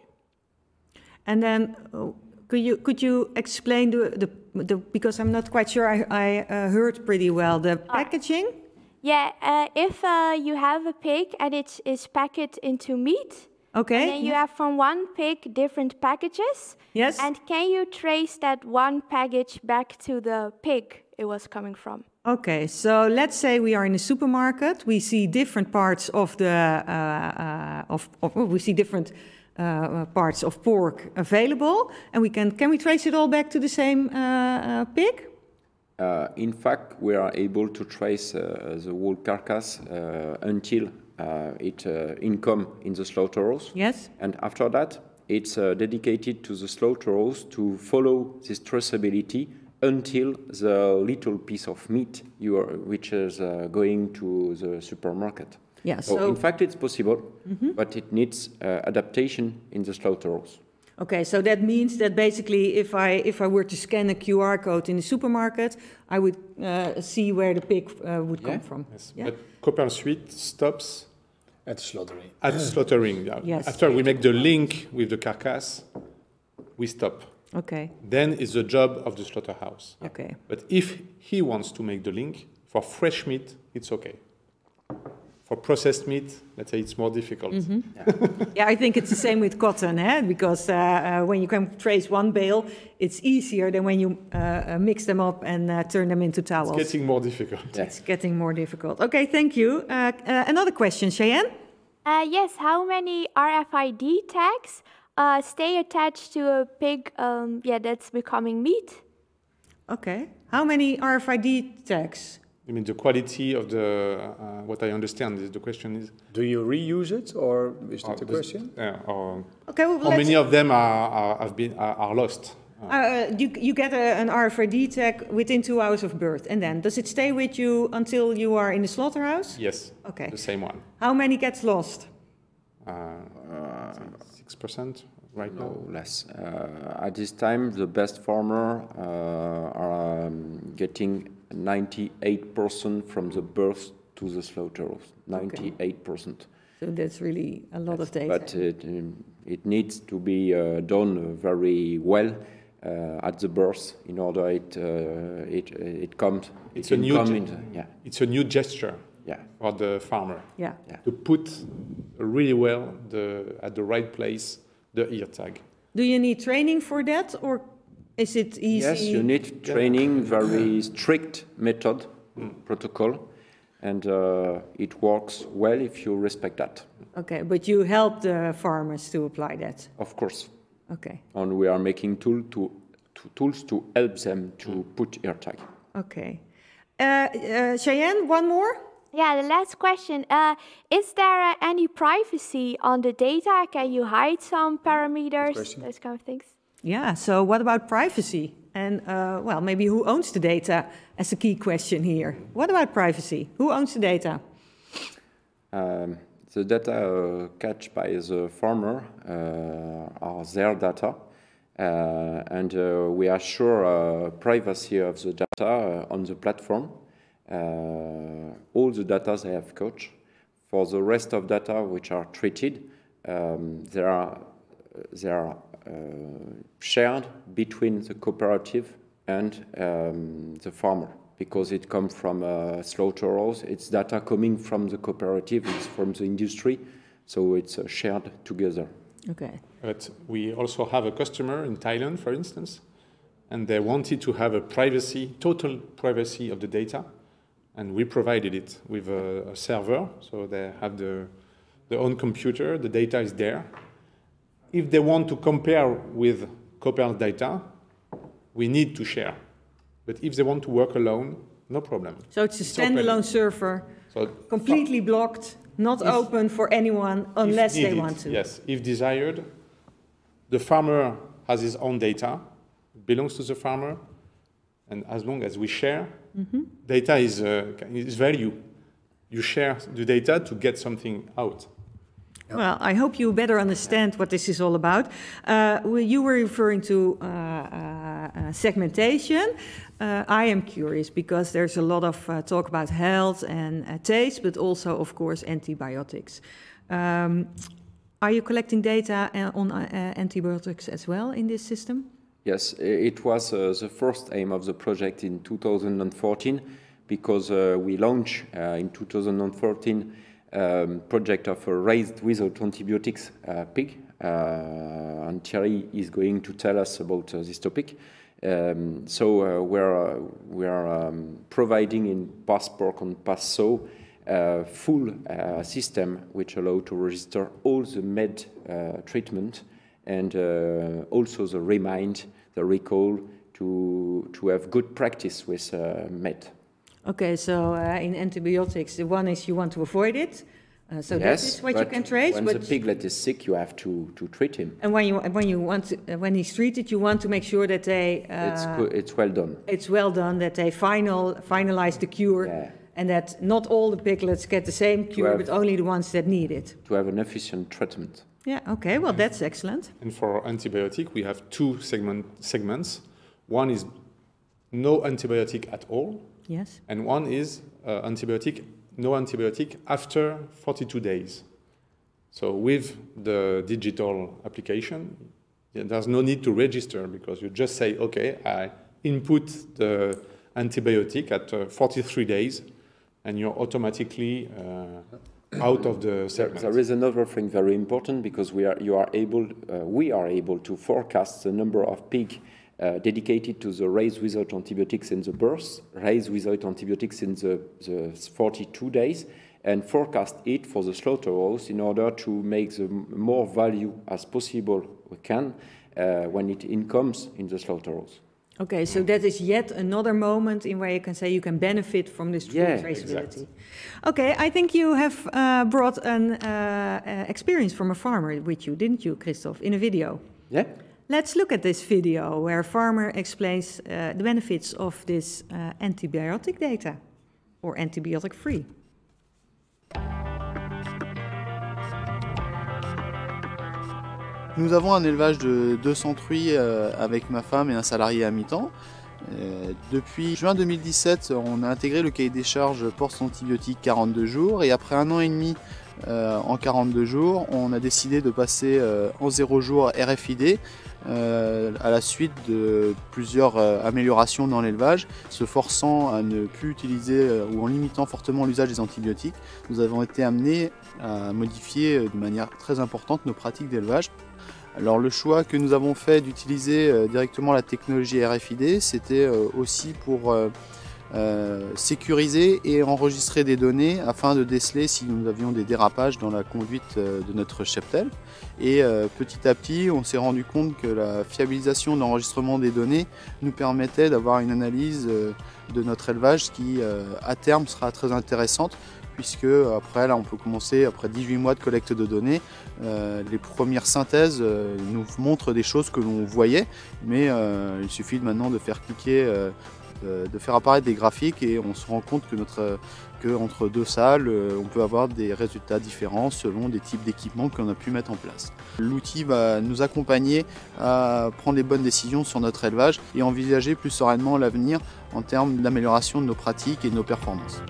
Speaker 1: And then, uh, could you could you explain the the, the because I'm not quite sure I, I uh, heard pretty well the packaging. Uh,
Speaker 6: yeah, uh, if uh, you have a pig and it is packed into meat.
Speaker 1: Okay.
Speaker 6: And then you have from one pig different packages.
Speaker 1: Yes.
Speaker 6: And can you trace that one package back to the pig it was coming from?
Speaker 1: Okay, so let's say we are in a supermarket. We see different parts of the uh, uh, of, of we see different uh, parts of pork available, and we can can we trace it all back to the same uh, uh, pig?
Speaker 3: Uh, in fact, we are able to trace uh, the whole carcass uh, until uh, it uh, income in the slaughterhouse.
Speaker 1: Yes.
Speaker 3: And after that, it's uh, dedicated to the slaughterhouse to follow this traceability until the little piece of meat you are, which is uh, going to the supermarket.
Speaker 1: Yeah,
Speaker 3: so,
Speaker 1: so
Speaker 3: in fact, it's possible, mm-hmm. but it needs uh, adaptation in the slaughterhouse.
Speaker 1: Okay, so that means that basically if I if I were to scan a Q R code in the supermarket, I would uh, see where the pig uh, would
Speaker 3: yeah.
Speaker 1: come from.
Speaker 4: Yes.
Speaker 1: Yeah?
Speaker 4: But Copperl Suite stops
Speaker 2: At slaughtering.
Speaker 4: at slaughtering. Yeah.
Speaker 1: Yes.
Speaker 4: After we make the link with the carcass, we stop.
Speaker 1: Okay,
Speaker 4: Then it's the job of the slaughterhouse.
Speaker 1: okay.
Speaker 4: But if he wants to make the link, for fresh meat, it's okay. For processed meat, let's say it's more difficult.
Speaker 1: Mm-hmm. Yeah. Yeah, I think it's the same with cotton, eh? Because uh, uh, when you can trace one bale, it's easier than when you uh, uh, mix them up and uh, turn them into towels.
Speaker 4: It's getting more difficult.
Speaker 3: Yeah.
Speaker 1: It's getting more difficult. Okay, thank you. Uh, uh, another question, Cheyenne?
Speaker 6: Uh, yes, how many R F I D tags uh, stay attached to a pig um, yeah, that's becoming meat?
Speaker 1: Okay. How many R F I D tags?
Speaker 4: I mean, the quality of the, uh, what I understand is the question is...
Speaker 2: Do you reuse it, or is that
Speaker 4: uh,
Speaker 2: the
Speaker 4: this-
Speaker 2: question?
Speaker 4: Yeah, or
Speaker 1: Okay, well,
Speaker 4: how
Speaker 1: let's-
Speaker 4: many of them are, are, have been, are, are lost?
Speaker 1: Uh, you, you get a, an R F I D tag within two hours of birth, and then does it stay with you until you are in the slaughterhouse?
Speaker 4: Yes,
Speaker 1: Okay.
Speaker 4: the same one.
Speaker 1: How many gets lost?
Speaker 4: Uh, six percent right now.
Speaker 3: No less. Uh, at this time, the best farmer uh, are um, getting ninety-eight percent from the birth to the slaughterhouse. ninety-eight percent.
Speaker 1: So that's really a lot of data.
Speaker 3: But it, um, it needs to be uh, done very well uh, at the birth in order it uh, it it comes.
Speaker 4: It's
Speaker 3: it
Speaker 4: a new
Speaker 3: come
Speaker 4: ge-
Speaker 3: into, yeah,
Speaker 4: It's a new gesture
Speaker 3: yeah.
Speaker 4: for the farmer
Speaker 1: Yeah.
Speaker 4: to put really well the, at the right place the ear tag.
Speaker 1: Do you need training for that, or is it easy?
Speaker 3: Yes, you need training, very strict method, protocol, and uh, it works well if you respect that,
Speaker 1: Okay, but you help the farmers to apply that.
Speaker 3: of course.
Speaker 1: Okay.
Speaker 3: And we are making tool to, to tools to help them to put ear tag.
Speaker 1: Okay. Uh, uh, Cheyenne, one more?
Speaker 6: Yeah, the last question. Uh, is there uh, any privacy on the data? Can you hide some parameters,
Speaker 2: question.
Speaker 6: those kind of things?
Speaker 1: Yeah, so what about privacy? And, uh, well, maybe who owns the data as a key question here. What about privacy? Who owns the data?
Speaker 3: Um, the data uh, catch by the farmer uh, are their data, uh, and uh, we assure uh, privacy of the data uh, on the platform. Uh, all the data they have caught. For the rest of data which are treated, um, they are, they are uh, shared between the cooperative and um, the farmer, because it comes from uh, slaughterhouse. It's data coming from the cooperative, it's from the industry, so it's uh, shared together.
Speaker 1: Okay.
Speaker 4: But we also have a customer in Thailand, for instance, and they wanted to have a privacy, total privacy of the data, and we provided it with a, a server, so they have the, their own computer, the data is there. If they want to compare with Copperl data, we need to share. But if they want to work alone, no problem.
Speaker 1: So it's a
Speaker 4: It's open.
Speaker 1: standalone server,
Speaker 4: So
Speaker 1: completely blocked, not
Speaker 4: If-
Speaker 1: open for anyone
Speaker 4: if
Speaker 1: unless they
Speaker 4: needed,
Speaker 1: want to.
Speaker 4: Yes, if desired, the farmer has his own data, belongs to the farmer, and as long as we share,
Speaker 1: Mm-hmm.
Speaker 4: data is, uh, is value. You share the data to get something out.
Speaker 1: Well, I hope you better understand what this is all about. Uh, well, you were referring to uh, uh, uh, segmentation. Uh, I am curious because there's a lot of uh, talk about health and uh, taste, but also, of course, antibiotics. Um, are you collecting data uh, on uh, antibiotics as well in this system?
Speaker 3: Yes, it was uh, the first aim of the project in two thousand fourteen, because uh, we launched uh, in two thousand fourteen um, project of a raised without antibiotics uh, pig, uh, and Thierry is going to tell us about uh, this topic. Um, so uh, we're, uh, we're um, providing in Passport and Passo a full uh, system which allow to register all the med uh, treatment, and uh, also the remind, the recall to, to have good practice with uh, med.
Speaker 1: Okay, so uh, in antibiotics, the one is you want to avoid it. Uh, so that
Speaker 3: Yes,
Speaker 1: is what you
Speaker 3: but
Speaker 1: can trace.
Speaker 3: when
Speaker 1: but
Speaker 3: the piglet is sick, you have to, to treat him.
Speaker 1: And when you when you want to, uh, when he's treated, you want to make sure that they uh,
Speaker 3: It's, go- it's well done.
Speaker 1: it's well done, that they final finalize the cure,
Speaker 3: Yeah.
Speaker 1: and that not all the piglets get the same cure, have, but only the ones that need it.
Speaker 3: To have an efficient treatment.
Speaker 1: Yeah, okay, well, that's excellent.
Speaker 4: And for antibiotic, we have two segment, segments. One is no antibiotic at all.
Speaker 1: Yes.
Speaker 4: And one is uh, antibiotic, no antibiotic after forty-two days. So with the digital application, yeah, there's no need to register because you just say, okay, I input the antibiotic at uh, forty-three days, and you're automatically uh, out of the segment.
Speaker 3: There is another thing very important because we are, you are able, uh, we are able to forecast the number of pigs uh, dedicated to the raise without antibiotics in the birth, raise without antibiotics in the, the forty-two days, and forecast it for the slaughterhouse in order to make the more value as possible we can uh, when it incomes in the slaughterhouse.
Speaker 1: Okay, so that is yet another moment in where you can say you can benefit from this
Speaker 3: yeah,
Speaker 1: traceability.
Speaker 3: Exactly.
Speaker 1: Okay, I think you have uh, brought an uh, uh, experience from a farmer with you, didn't you, Christophe, in a video?
Speaker 3: Yeah.
Speaker 1: Let's look at this video where a farmer explains uh, the benefits of this uh, antibiotic data, or antibiotic-free.
Speaker 7: Nous avons un élevage de deux cents truies euh, avec ma femme et un salarié à mi-temps. Euh, depuis juin deux mille dix-sept, on a intégré le cahier des charges post-antibiotique quarante-deux jours et après un an et demi euh, en quarante-deux jours, on a décidé de passer euh, en zéro jour R F I D euh, à la suite de plusieurs euh, améliorations dans l'élevage, se forçant à ne plus utiliser euh, ou en limitant fortement l'usage des antibiotiques. Nous avons été amenés à modifier euh, de manière très importante nos pratiques d'élevage. Alors le choix que nous avons fait d'utiliser euh, directement la technologie R F I D, c'était euh, aussi pour euh, euh, sécuriser et enregistrer des données afin de déceler si nous avions des dérapages dans la conduite euh, de notre cheptel. Et euh, petit à petit, on s'est rendu compte que la fiabilisation de l'enregistrement des données nous permettait d'avoir une analyse euh, de notre élevage qui, euh, à terme, sera très intéressante, puisque après là on peut commencer, après dix-huit mois de collecte de données, euh, les premières synthèses euh, nous montrent des choses que l'on voyait, mais euh, il suffit maintenant de faire cliquer, euh, de faire apparaître des graphiques et on se rend compte que, notre, que entre deux salles, euh, on peut avoir des résultats différents selon des types d'équipements qu'on a pu mettre en place. L'outil va nous accompagner à prendre les bonnes décisions sur notre élevage et envisager plus sereinement l'avenir en termes d'amélioration de nos pratiques et de nos performances.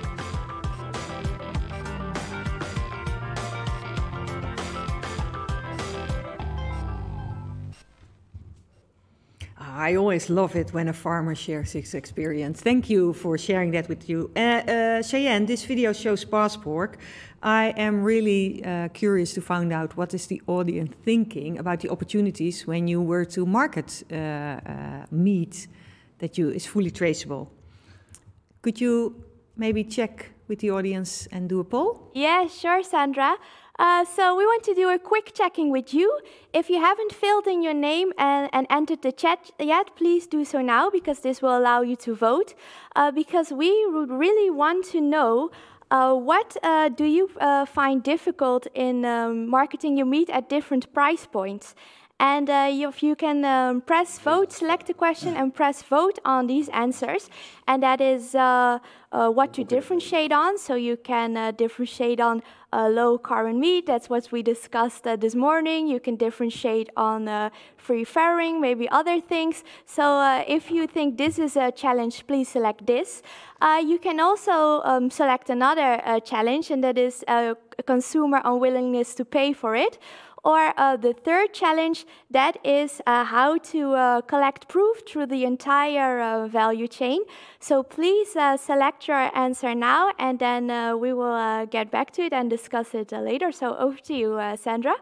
Speaker 1: I always love it when a farmer shares his experience. Thank you for sharing that with you. Uh, uh, Cheyenne, this video shows passpork. I am really uh, curious to find out what is the audience thinking about the opportunities when you were to market uh, uh, meat that you is fully traceable. Could you maybe check with the audience and do a poll?
Speaker 6: Yeah, sure, Sandra. Uh, so we want to do a quick checking with you. If you haven't filled in your name and, and entered the chat yet, please do so now, because this will allow you to vote. Uh, because we would really want to know uh, what uh, do you uh, find difficult in um, marketing your meat at different price points. And uh, if you can um, press vote, select the question and press vote on these answers. And that is uh, uh, what to differentiate on. So you can uh, differentiate on uh, low carbon meat. That's what we discussed uh, this morning. You can differentiate on uh, free farrowing, maybe other things. So uh, if you think this is a challenge, please select this. Uh, you can also um, select another uh, challenge, and that is uh, a consumer unwillingness to pay for it. Or uh, the third challenge, that is uh, how to uh, collect proof through the entire uh, value chain. So please uh, select your answer now, and then uh, we will uh, get back to it and discuss it uh, later. So over to you, uh, Sandra.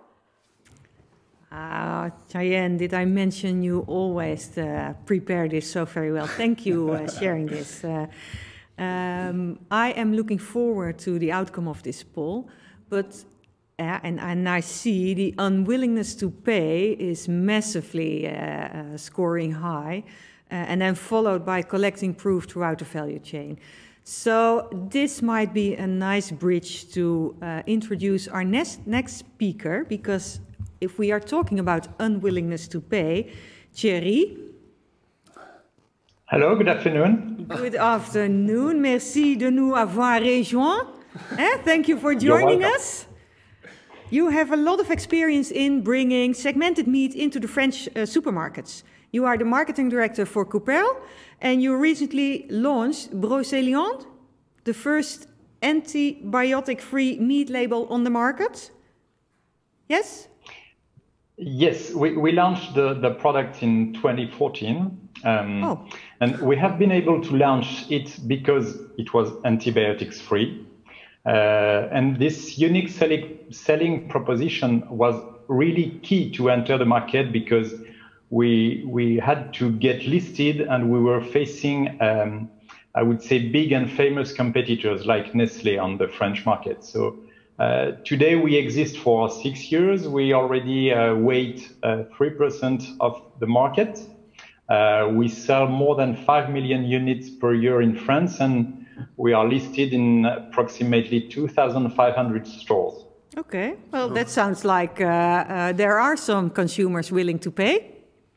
Speaker 1: Ah, Cheyenne, did I mention you always uh, prepare this so very well? Thank you for uh, sharing this. Uh, um, I am looking forward to the outcome of this poll, but Uh, and, and I see the unwillingness to pay is massively uh, uh, scoring high, uh, and then followed by collecting proof throughout the value chain. So this might be a nice bridge to uh, introduce our next, next speaker, because if we are talking about unwillingness to pay, Thierry?
Speaker 8: Hello, good afternoon.
Speaker 1: Good afternoon. Merci de nous avoir rejoints. Eh? Thank you for joining us. You have a lot of experience in bringing segmented meat into the French uh, supermarkets. You are the marketing director for Couperle, and you recently launched Brocéliande, the first antibiotic-free meat label on the market. Yes?
Speaker 8: Yes, we, we launched the, the product in twenty fourteen. Um, oh. And we have been able to launch it because it was antibiotics-free. Uh, and this unique selling, selling proposition was really key to enter the market because we, we had to get listed and we were facing, um, I would say, big and famous competitors like Nestlé on the French market. So uh, today we exist for six years. We already uh, weight uh, three percent of the market. Uh, we sell more than five million units per year in France, and we are listed in approximately two thousand five hundred stores.
Speaker 1: Okay, well, that sounds like uh, uh, there are some consumers willing to pay.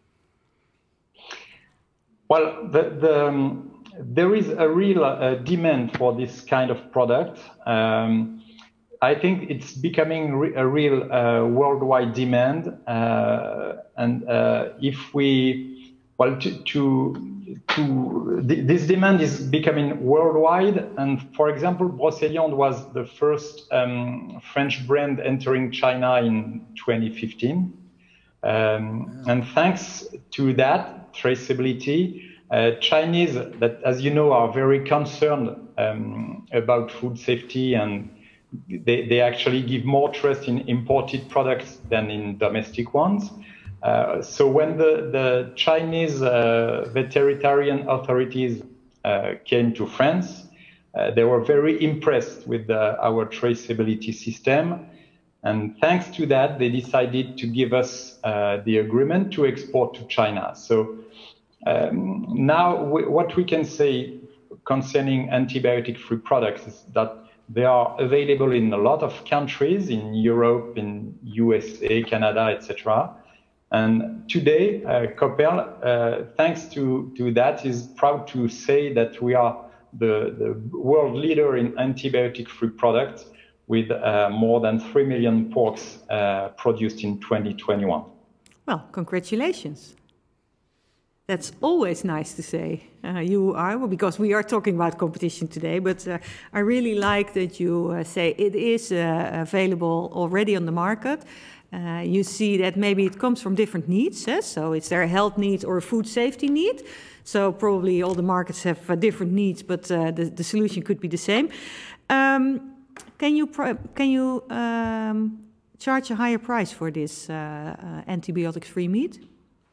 Speaker 8: Well, the, the, um, there is a real uh, demand for this kind of product. Um, I think it's becoming re a real uh, worldwide demand, uh, and uh, if we Well, to, to, to th this demand is becoming worldwide. And for example, Brocéliande was the first um, French brand entering China in twenty fifteen. Um, and thanks to that traceability, uh, Chinese, that as you know, are very concerned um, about food safety, and they, they actually give more trust in imported products than in domestic ones. Uh, so when the, the Chinese uh, veterinarian authorities uh, came to France, uh, they were very impressed with uh, our traceability system. And thanks to that, they decided to give us uh, the agreement to export to China. So um, now we, what we can say concerning antibiotic-free products is that they are available in a lot of countries, in Europe, in U S A, Canada, et cetera. And today, uh, Couperle, uh, thanks to, to that, is proud to say that we are the, the world leader in antibiotic-free products with uh, more than three million porks uh, produced in twenty twenty-one.
Speaker 1: Well, congratulations. That's always nice to say. Uh, you are, well, because we are talking about competition today, but uh, I really like that you uh, say it is uh, available already on the market. Uh, you see that maybe it comes from different needs, eh? So it's their health need or a food safety need. So probably all the markets have uh, different needs, but uh, the, the solution could be the same. Um, can you can you um, charge a higher price for this uh, uh, antibiotics-free meat?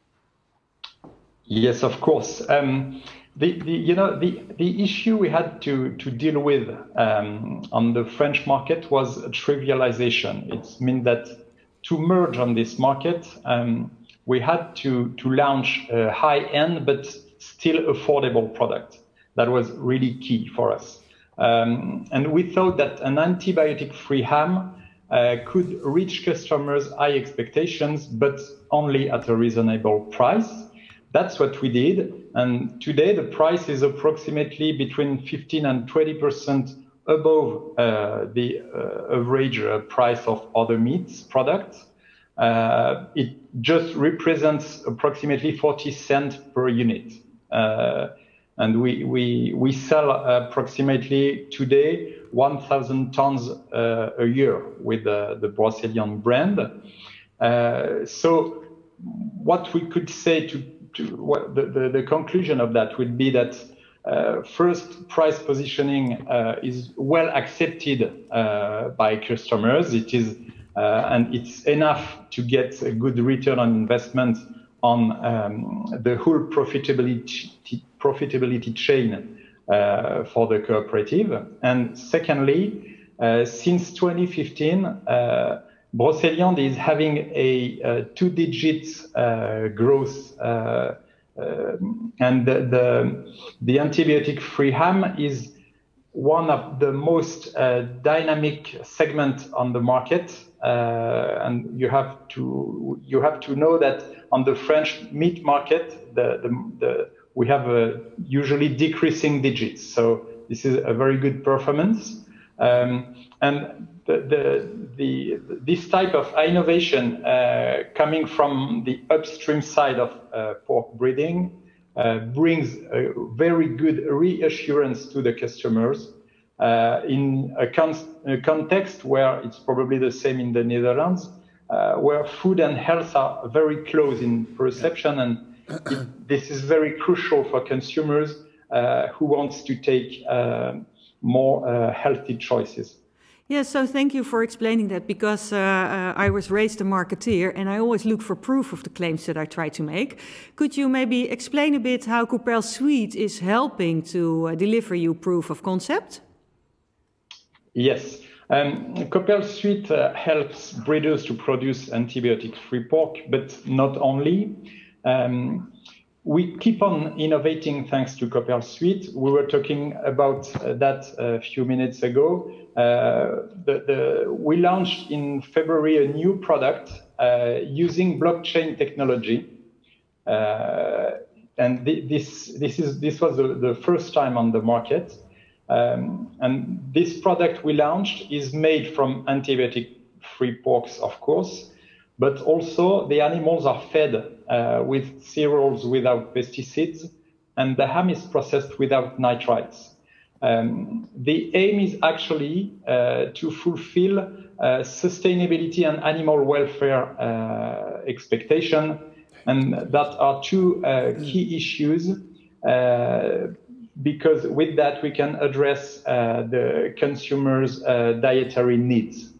Speaker 8: Yes, of course. Um, the, the, you know, the, the issue we had to, to deal with um, on the French market was trivialization. It means that to merge on this market, um, we had to, to launch a high-end but still affordable product. That was really key for us. Um, and we thought that an antibiotic-free ham uh, could reach customers' high expectations, but only at a reasonable price. That's what we did. And today, the price is approximately between fifteen and twenty percent above uh, the uh, average uh, price of other meats products. Uh, it just represents approximately forty cents per unit. Uh, and we, we, we sell approximately today one thousand tons uh, a year with uh, the Brocéliande brand. Uh, so what we could say to, to what the, the, the conclusion of that would be that Uh, first, price positioning uh, is well accepted uh, by customers. It is, uh, and it's enough to get a good return on investment on um, the whole profitability profitability chain uh, for the cooperative. And secondly, uh, since twenty fifteen, uh, Brocéliande is having a, a two-digit uh, growth. Uh, Uh, and the, the, the antibiotic-free ham is one of the most uh, dynamic segments on the market. Uh, and you have to you have to know that on the French meat market, the, the, the we have a usually decreasing digits. So this is a very good performance. Um, and the, the, the, this type of innovation uh, coming from the upstream side of uh, pork breeding uh, brings a very good reassurance to the customers uh, in a, con a context where it's probably the same in the Netherlands, uh, where food and health are very close in perception, and it, this is very crucial for consumers uh, who wants to take uh, more uh, healthy choices.
Speaker 1: Yeah, so thank you for explaining that, because uh, uh, I was raised a marketeer and I always look for proof of the claims that I try to make. Could you maybe explain a bit how Copel Suite is helping to uh, deliver you proof of concept?
Speaker 8: Yes, um, Copel Suite uh, helps breeders to produce antibiotic-free pork, but not only. Um, We keep on innovating thanks to Copel Suite. We were talking about uh, that a few minutes ago. Uh, the, the, we launched in February a new product uh, using blockchain technology. Uh, and th this, this, is, this was the, the first time on the market. Um, and this product we launched is made from antibiotic-free porks, of course, but also the animals are fed uh, with cereals without pesticides, and the ham is processed without nitrites. Um, the aim is actually uh, to fulfill uh, sustainability and animal welfare uh, expectation, and that are two uh, key issues, uh, because with that we can address uh, the consumers' uh, dietary needs.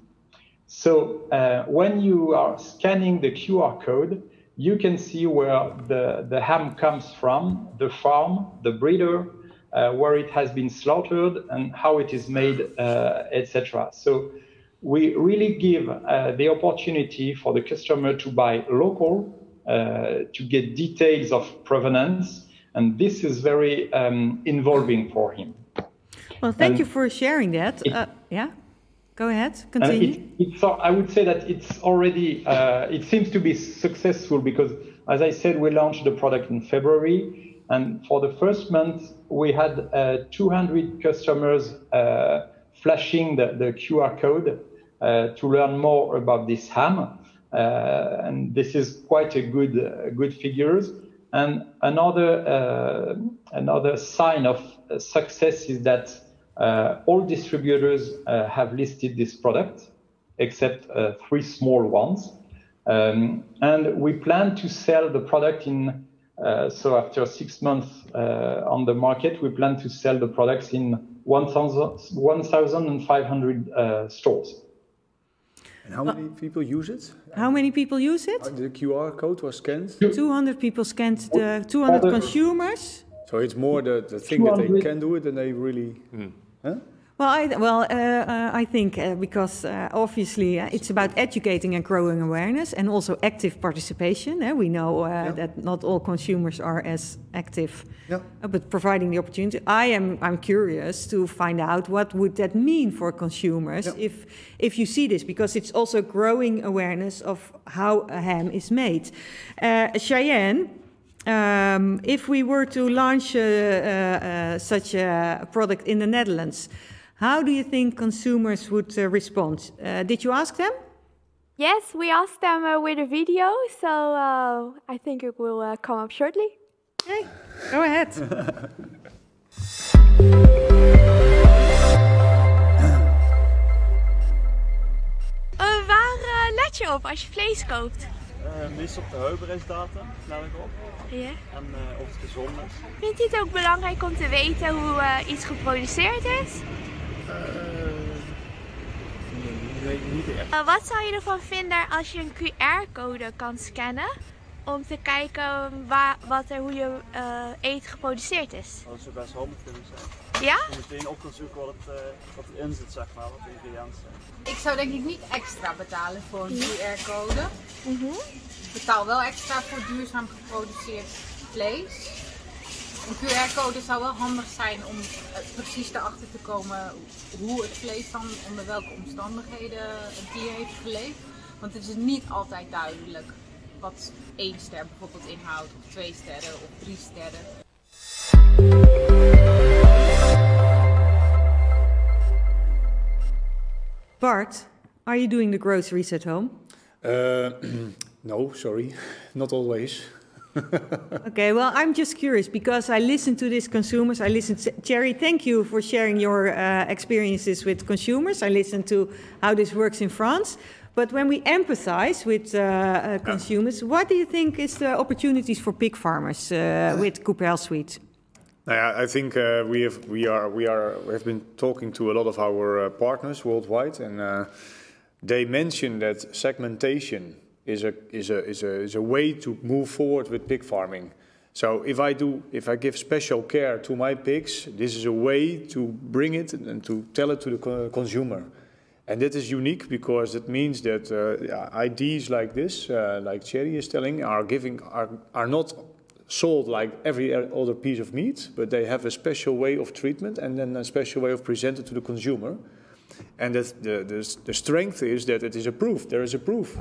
Speaker 8: So uh, when you are scanning the Q R code, you can see where the, the ham comes from, the farm, the breeder, uh, where it has been slaughtered, and how it is made, uh, et cetera. So we really give uh, the opportunity for the customer to buy local, uh, to get details of provenance, and this is very um, involving for him.
Speaker 1: Well, thank
Speaker 8: and
Speaker 1: you for sharing that.
Speaker 8: It,
Speaker 1: uh, yeah. Go ahead, continue.
Speaker 8: It, it's, I would say that it's already, uh, it seems to be successful because, as I said, we launched the product in February, and for the first month, we had uh, two hundred customers uh, flashing the, the Q R code uh, to learn more about this ham, uh, and this is quite a good, uh, good figures. And another, uh, another sign of success is that Uh, all distributors uh, have listed this product, except uh, three small ones. Um, and we plan to sell the product in, uh, so after six months uh, on the market, we plan to sell the products in one thousand five hundred uh, stores.
Speaker 2: And how many people use it?
Speaker 1: How many people use it?
Speaker 2: The Q R code was scanned?
Speaker 1: two hundred people scanned, the two hundred consumers.
Speaker 2: So it's more the, the thing that they can do it than they really... Mm. Huh?
Speaker 1: Well, I, well, uh, uh, I think uh, because uh, obviously uh, it's about educating and growing awareness, and also active participation. Eh? We know uh, yeah. that not all consumers are as active, yeah. uh, but providing the opportunity. I am I'm curious to find out what would that mean for consumers yeah. if if you see this, because it's also growing awareness of how a ham is made. Uh, Cheyenne. Um, if we were to launch uh, uh, such a product in the Netherlands, how do you think consumers would uh, respond? Uh, did you ask them?
Speaker 6: Yes, we asked them uh, with a video, so uh, I think it will uh, come up shortly.
Speaker 1: Okay, go ahead.
Speaker 6: uh, waar uh, let je op als je vlees koopt?
Speaker 9: Uh, meestal op de heuvelresultaten, let ik op.
Speaker 6: Ja.
Speaker 9: En uh, of het gezond is.
Speaker 6: Vindt u het ook belangrijk om te weten hoe uh, iets geproduceerd is?
Speaker 9: Uh, nee, niet echt.
Speaker 6: Uh, wat zou je ervan vinden als je een Q R-code kan scannen om te kijken waar, wat er, hoe je uh, eten geproduceerd is?
Speaker 9: Dat zou best handig kunnen zijn.
Speaker 6: Ja?
Speaker 9: Om meteen op kan zoeken wat, het, uh, wat erin zit, zeg maar, wat de ingrediënten zijn.
Speaker 10: Ik zou denk ik niet extra betalen voor een Q R-code.
Speaker 6: Mm-hmm.
Speaker 10: Ik betaal wel extra voor duurzaam geproduceerd vlees. Een Q R-code zou wel handig zijn om precies erachter te komen hoe het vlees dan onder welke omstandigheden het dier heeft geleefd. Want het is niet altijd duidelijk wat één ster bijvoorbeeld inhoudt, of twee sterren, of drie sterren.
Speaker 1: Bart, are you doing the groceries at home?
Speaker 2: Uh, no, sorry, not always.
Speaker 1: Okay, well, I'm just curious because I listen to these consumers. I listen to Thierry, thank you for sharing your uh, experiences with consumers. I listen to how this works in France. But when we empathize with uh, uh, consumers, what do you think is the opportunities for pig farmers uh, with Coupelle Suite?
Speaker 2: I think uh, we have we are we are we have been talking to a lot of our uh, partners worldwide, and uh, they mentioned that segmentation is a is a is a is a way to move forward with pig farming. So if I do if I give special care to my pigs, this is a way to bring it and to tell it to the co consumer, and that is unique because it means that uh, ideas like this, uh, like Thierry is telling, are giving are are not sold like every other piece of meat, but they have a special way of treatment and then a special way of presenting to the consumer. And that the, the, the strength is that it is a proof. There is a proof.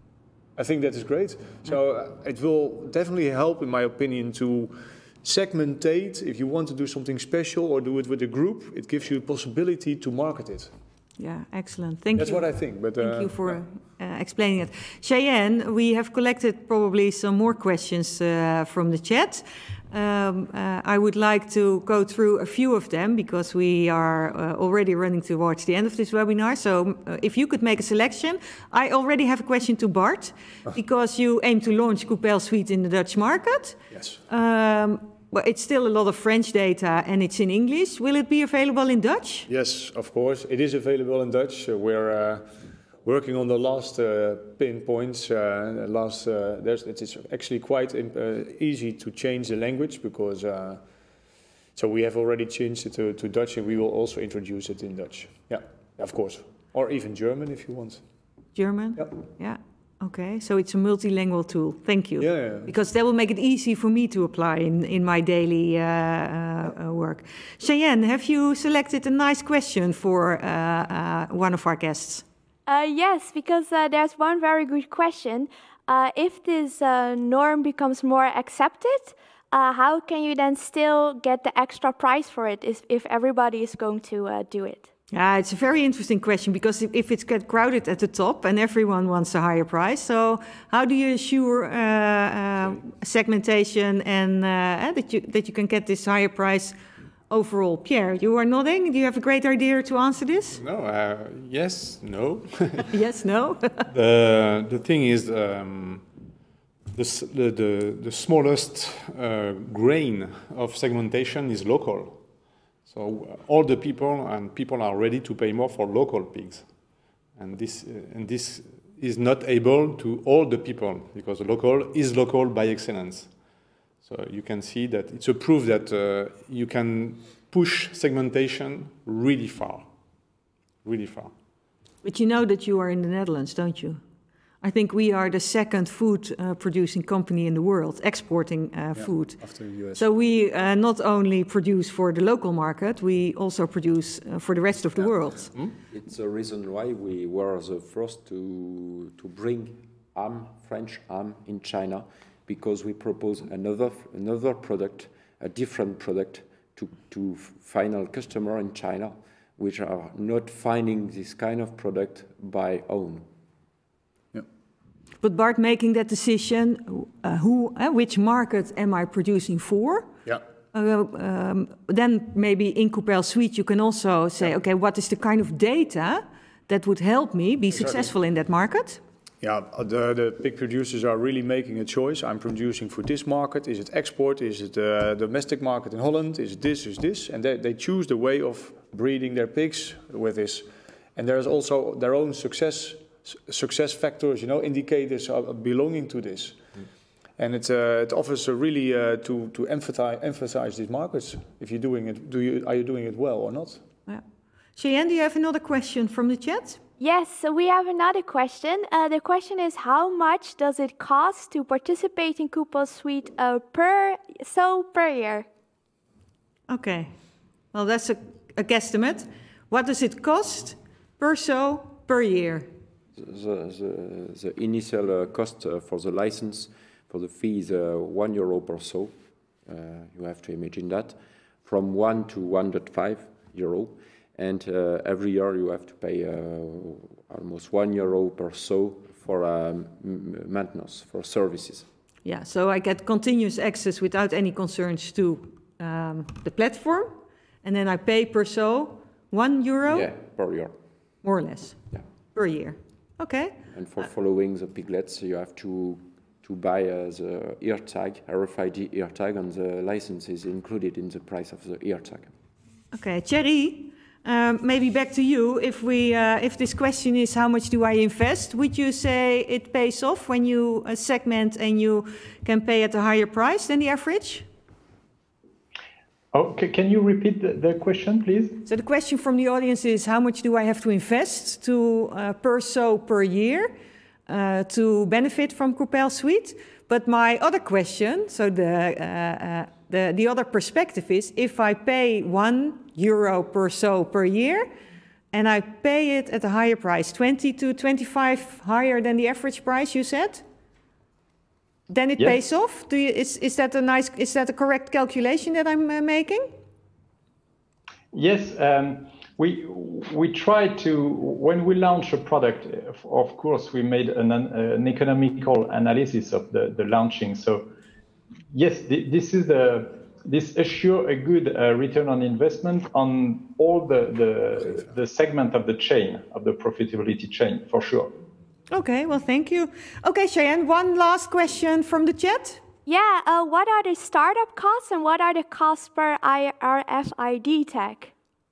Speaker 2: I think that is great. So uh, it will definitely help, in my opinion, to segmentate. If you want to do something special or do it with a group, it gives you the possibility to market it.
Speaker 1: Yeah, excellent. Thank
Speaker 2: That's
Speaker 1: you.
Speaker 2: That's what I think. But,
Speaker 1: Thank
Speaker 2: uh,
Speaker 1: you for uh, explaining it. Cheyenne, we have collected probably some more questions uh, from the chat. Um, uh, I would like to go through a few of them because we are uh, already running towards the end of this webinar. So uh, if you could make a selection. I already have a question to Bart because you aim to launch Coupelle Suite in the Dutch market.
Speaker 2: Yes.
Speaker 1: Um, Well, it's still a lot of French data and it's in English. Will it be available in Dutch?
Speaker 2: Yes, of course. It is available in Dutch. Uh, we're uh, working on the last uh, pinpoints. Uh, last, uh, there's, it's actually quite uh, easy to change the language because uh, so we have already changed it to, to Dutch, and we will also introduce it in Dutch. Yeah, of course. Or even German if you want.
Speaker 1: German?
Speaker 2: Yep.
Speaker 1: Yeah. Okay, so it's a multilingual tool. Thank you.
Speaker 2: Yeah, yeah, yeah.
Speaker 1: Because that will make it easy for me to apply in, in my daily uh, uh, work. Cheyenne, have you selected a nice question for uh, uh, one of our guests?
Speaker 6: Uh, yes, because uh, there's one very good question. Uh, if this uh, norm becomes more accepted, uh, how can you then still get the extra price for it if, if everybody is going to uh, do it?
Speaker 1: Yeah, it's a very interesting question because if, if it's get crowded at the top and everyone wants a higher price, so how do you assure uh, uh, segmentation and uh, that you that you can get this higher price overall? Pierre, you are nodding. Do you have a great idea to answer this?
Speaker 4: No. Uh, yes. No.
Speaker 1: Yes. No.
Speaker 4: the the thing is, um, the, the the the smallest uh, grain of segmentation is local. So all the people and people are ready to pay more for local pigs, and this uh, and this is not able to all the people because local is local by excellence. So you can see that it's a proof that uh, you can push segmentation really far, really far.
Speaker 1: But you know that you are in the Netherlands, don't you? I think we are the second food uh, producing company in the world, exporting uh, yeah, food.
Speaker 2: After the U S.
Speaker 1: So we uh, not only produce for the local market, we also produce uh, for the rest of the yeah. world.
Speaker 3: Hmm? It's a reason why we were the first to, to bring ham, French ham in China, because we propose another, another product, a different product to, to final customer in China, which are not finding this kind of product by own.
Speaker 1: But Bart, making that decision, uh, who, uh, which market am I producing for?
Speaker 2: Yeah.
Speaker 1: Uh, um, then maybe in Coupelle Suite you can also say, yeah. okay, what is the kind of data that would help me be exactly. successful in that market?
Speaker 2: Yeah, the, the pig producers are really making a choice. I'm producing for this market. Is it export? Is it the uh, domestic market in Holland? Is it this? Is this? And they, they choose the way of breeding their pigs with this. And there's also their own success success factors, you know, indicators are belonging to this. Mm. And it, uh, it offers a really uh, to, to emphasize, emphasize these markets. If you're doing it, do you, are you doing it well or not?
Speaker 1: Yeah. Cheyenne, do you have another question from the chat?
Speaker 6: Yes, so we have another question. Uh, the question is, how much does it cost to participate in Coupelle Suite uh, per so per year?
Speaker 1: Okay, well that's a, a guesstimate. What does it cost per so per year?
Speaker 3: The, the, the initial uh, cost uh, for the license, for the fee is uh, one euro per so, Uh, you have to imagine that, from one to one point five euro. And uh, every year you have to pay uh, almost one euro per so for um, maintenance, for services.
Speaker 1: Yeah, so I get continuous access without any concerns to um, the platform, and then I pay per so one euro?
Speaker 3: Yeah, per year.
Speaker 1: More or less?
Speaker 3: Yeah.
Speaker 1: Per year. Okay.
Speaker 3: And for following the piglets, you have to to buy uh, the ear tag, R F I D ear tag, and the license is included in the price of the ear tag.
Speaker 1: Okay, Thierry, um, maybe back to you. If we, uh, if this question is how much do I invest, would you say it pays off when you uh, segment and you can pay at a higher price than the average?
Speaker 8: Okay, can you repeat the, the question, please?
Speaker 1: So the question from the audience is how much do I have to invest to uh, per so per year uh, to benefit from Coupelle Suite? But my other question, so the, uh, uh, the, the other perspective is if I pay one euro per so per year and I pay it at a higher price, twenty to twenty-five higher than the average price you said, then it
Speaker 8: yes.
Speaker 1: pays off? Do you, is, is that a nice, is that a correct calculation that I'm uh, making?
Speaker 8: Yes, um, we we try to, when we launch a product, of course, we made an, an economical analysis of the, the launching. So yes, this is a, this assure a good uh, return on investment on all the, the, the segment of the chain, of the profitability chain, for sure.
Speaker 1: Okay, well, thank you. Okay, Cheyenne, one last question from the chat.
Speaker 6: Yeah, uh, what are the startup costs and what are the costs per R F I D tag?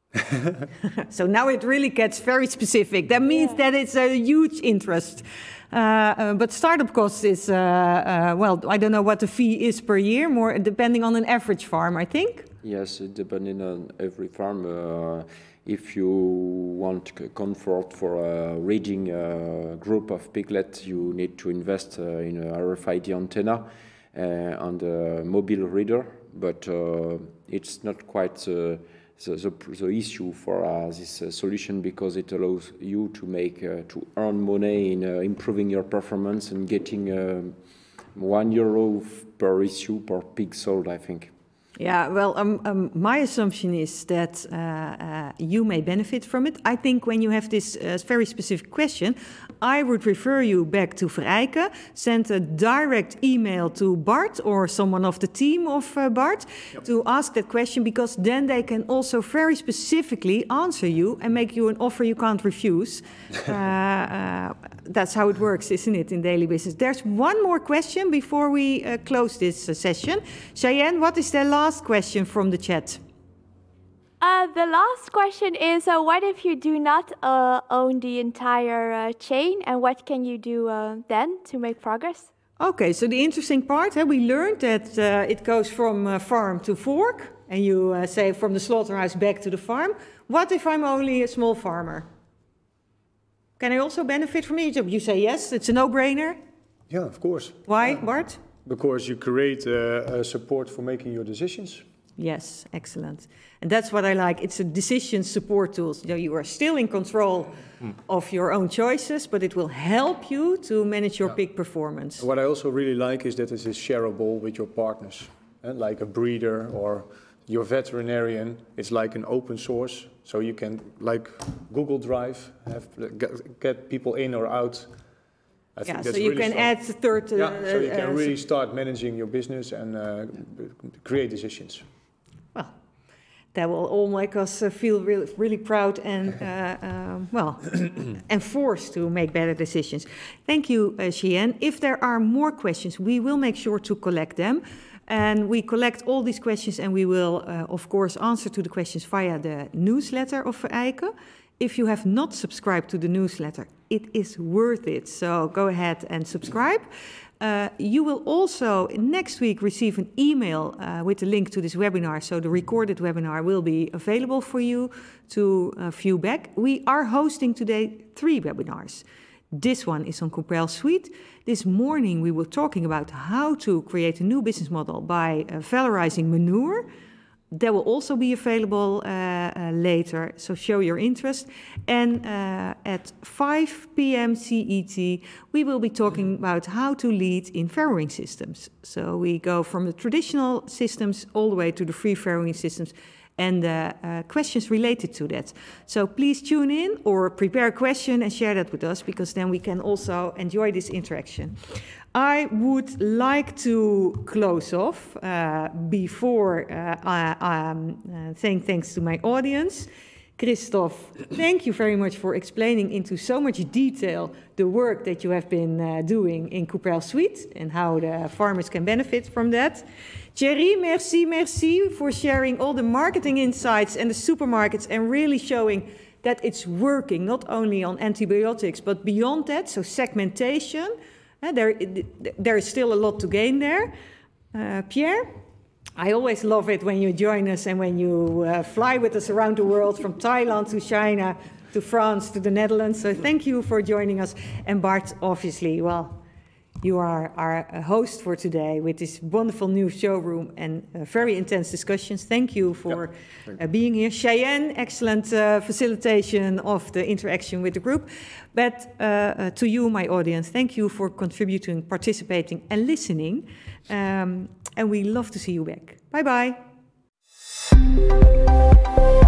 Speaker 1: So now it really gets very specific. That means yeah. that it's a huge interest. Uh, uh, but startup costs is, uh, uh, well, I don't know what the fee is per year, more depending on an average farm, I think.
Speaker 3: Yes, depending on every farm. Uh, if you want comfort for a reading uh, group of piglets, you need to invest uh, in a R F I D antenna uh, and a mobile reader, but uh, it's not quite uh, The, the, the issue for uh, this uh, solution because it allows you to make uh, to earn money in uh, improving your performance and getting uh, one euro per issue per pig sold, I think.
Speaker 1: Yeah, well, um, um, my assumption is that uh, uh, you may benefit from it. I think when you have this uh, very specific question, I would refer you back to Verijke, send a direct email to Bart or someone of the team of uh, Bart yep. to ask that question, because then they can also very specifically answer you and make you an offer you can't refuse. uh, uh, that's how it works, isn't it, in daily business? There's one more question before we uh, close this uh, session. Cheyenne, what is the last question from the chat?
Speaker 6: Uh, the last question is, uh, what if you do not uh, own the entire uh, chain, and what can you do uh, then to make progress?
Speaker 1: Okay, so the interesting part, uh, we learned that uh, it goes from uh, farm to fork, and you uh, say from the slaughterhouse back to the farm. What if I'm only a small farmer? Can I also benefit from it? You say yes, it's a no-brainer?
Speaker 2: Yeah, of course.
Speaker 1: Why,
Speaker 2: uh,
Speaker 1: Bart?
Speaker 2: Because you create uh, uh, support for making your decisions.
Speaker 1: Yes, excellent. And that's what I like. It's a decision support tool. You know, you are still in control mm. of your own choices, but it will help you to manage your yeah. peak performance.
Speaker 2: What I also really like is that it is shareable with your partners, eh? Like a breeder or your veterinarian. It's like an open source, so you can, like Google Drive, have get, get people in or out. I
Speaker 1: yeah,
Speaker 2: think that's
Speaker 1: so you
Speaker 2: really
Speaker 1: can
Speaker 2: strong.
Speaker 1: add third. Uh,
Speaker 2: yeah, so you can
Speaker 1: uh,
Speaker 2: really start managing your business and uh, create decisions.
Speaker 1: Well, that will all make us uh, feel really, really proud and, uh, um, well, and forced to make better decisions. Thank you, uh, Cheyenne. If there are more questions, we will make sure to collect them. And we collect all these questions and we will, uh, of course, answer to the questions via the newsletter of Verijke. If you have not subscribed to the newsletter, it is worth it. So go ahead and subscribe. Uh, you will also next week receive an email uh, with the link to this webinar. So the recorded webinar will be available for you to uh, view back. We are hosting today three webinars. This one is on Coupelle Suite. This morning we were talking about how to create a new business model by uh, valorizing manure. That will also be available uh, uh, later, so show your interest. And uh, at five p m C E T, we will be talking about how to lead in farrowing systems. So we go from the traditional systems all the way to the free farrowing systems and the uh, questions related to that. So please tune in or prepare a question and share that with us, because then we can also enjoy this interaction. I would like to close off uh, before uh, I, um, uh, saying thanks to my audience. Christophe, thank you very much for explaining into so much detail the work that you have been uh, doing in Cooperl Suite and how the farmers can benefit from that. Thierry, merci, merci for sharing all the marketing insights and the supermarkets and really showing that it's working, not only on antibiotics, but beyond that, so segmentation. Uh, there, there is still a lot to gain there. Uh, Pierre, I always love it when you join us and when you uh, fly with us around the world, from Thailand to China to France to the Netherlands. So thank you for joining us. And Bart, obviously, well, you are our host for today with this wonderful new showroom and uh, very intense discussions. Thank you for yep. uh, being here. Cheyenne, excellent uh, facilitation of the interaction with the group. But uh, uh, to you, my audience, thank you for contributing, participating and listening. Um, and we love to see you back. Bye-bye.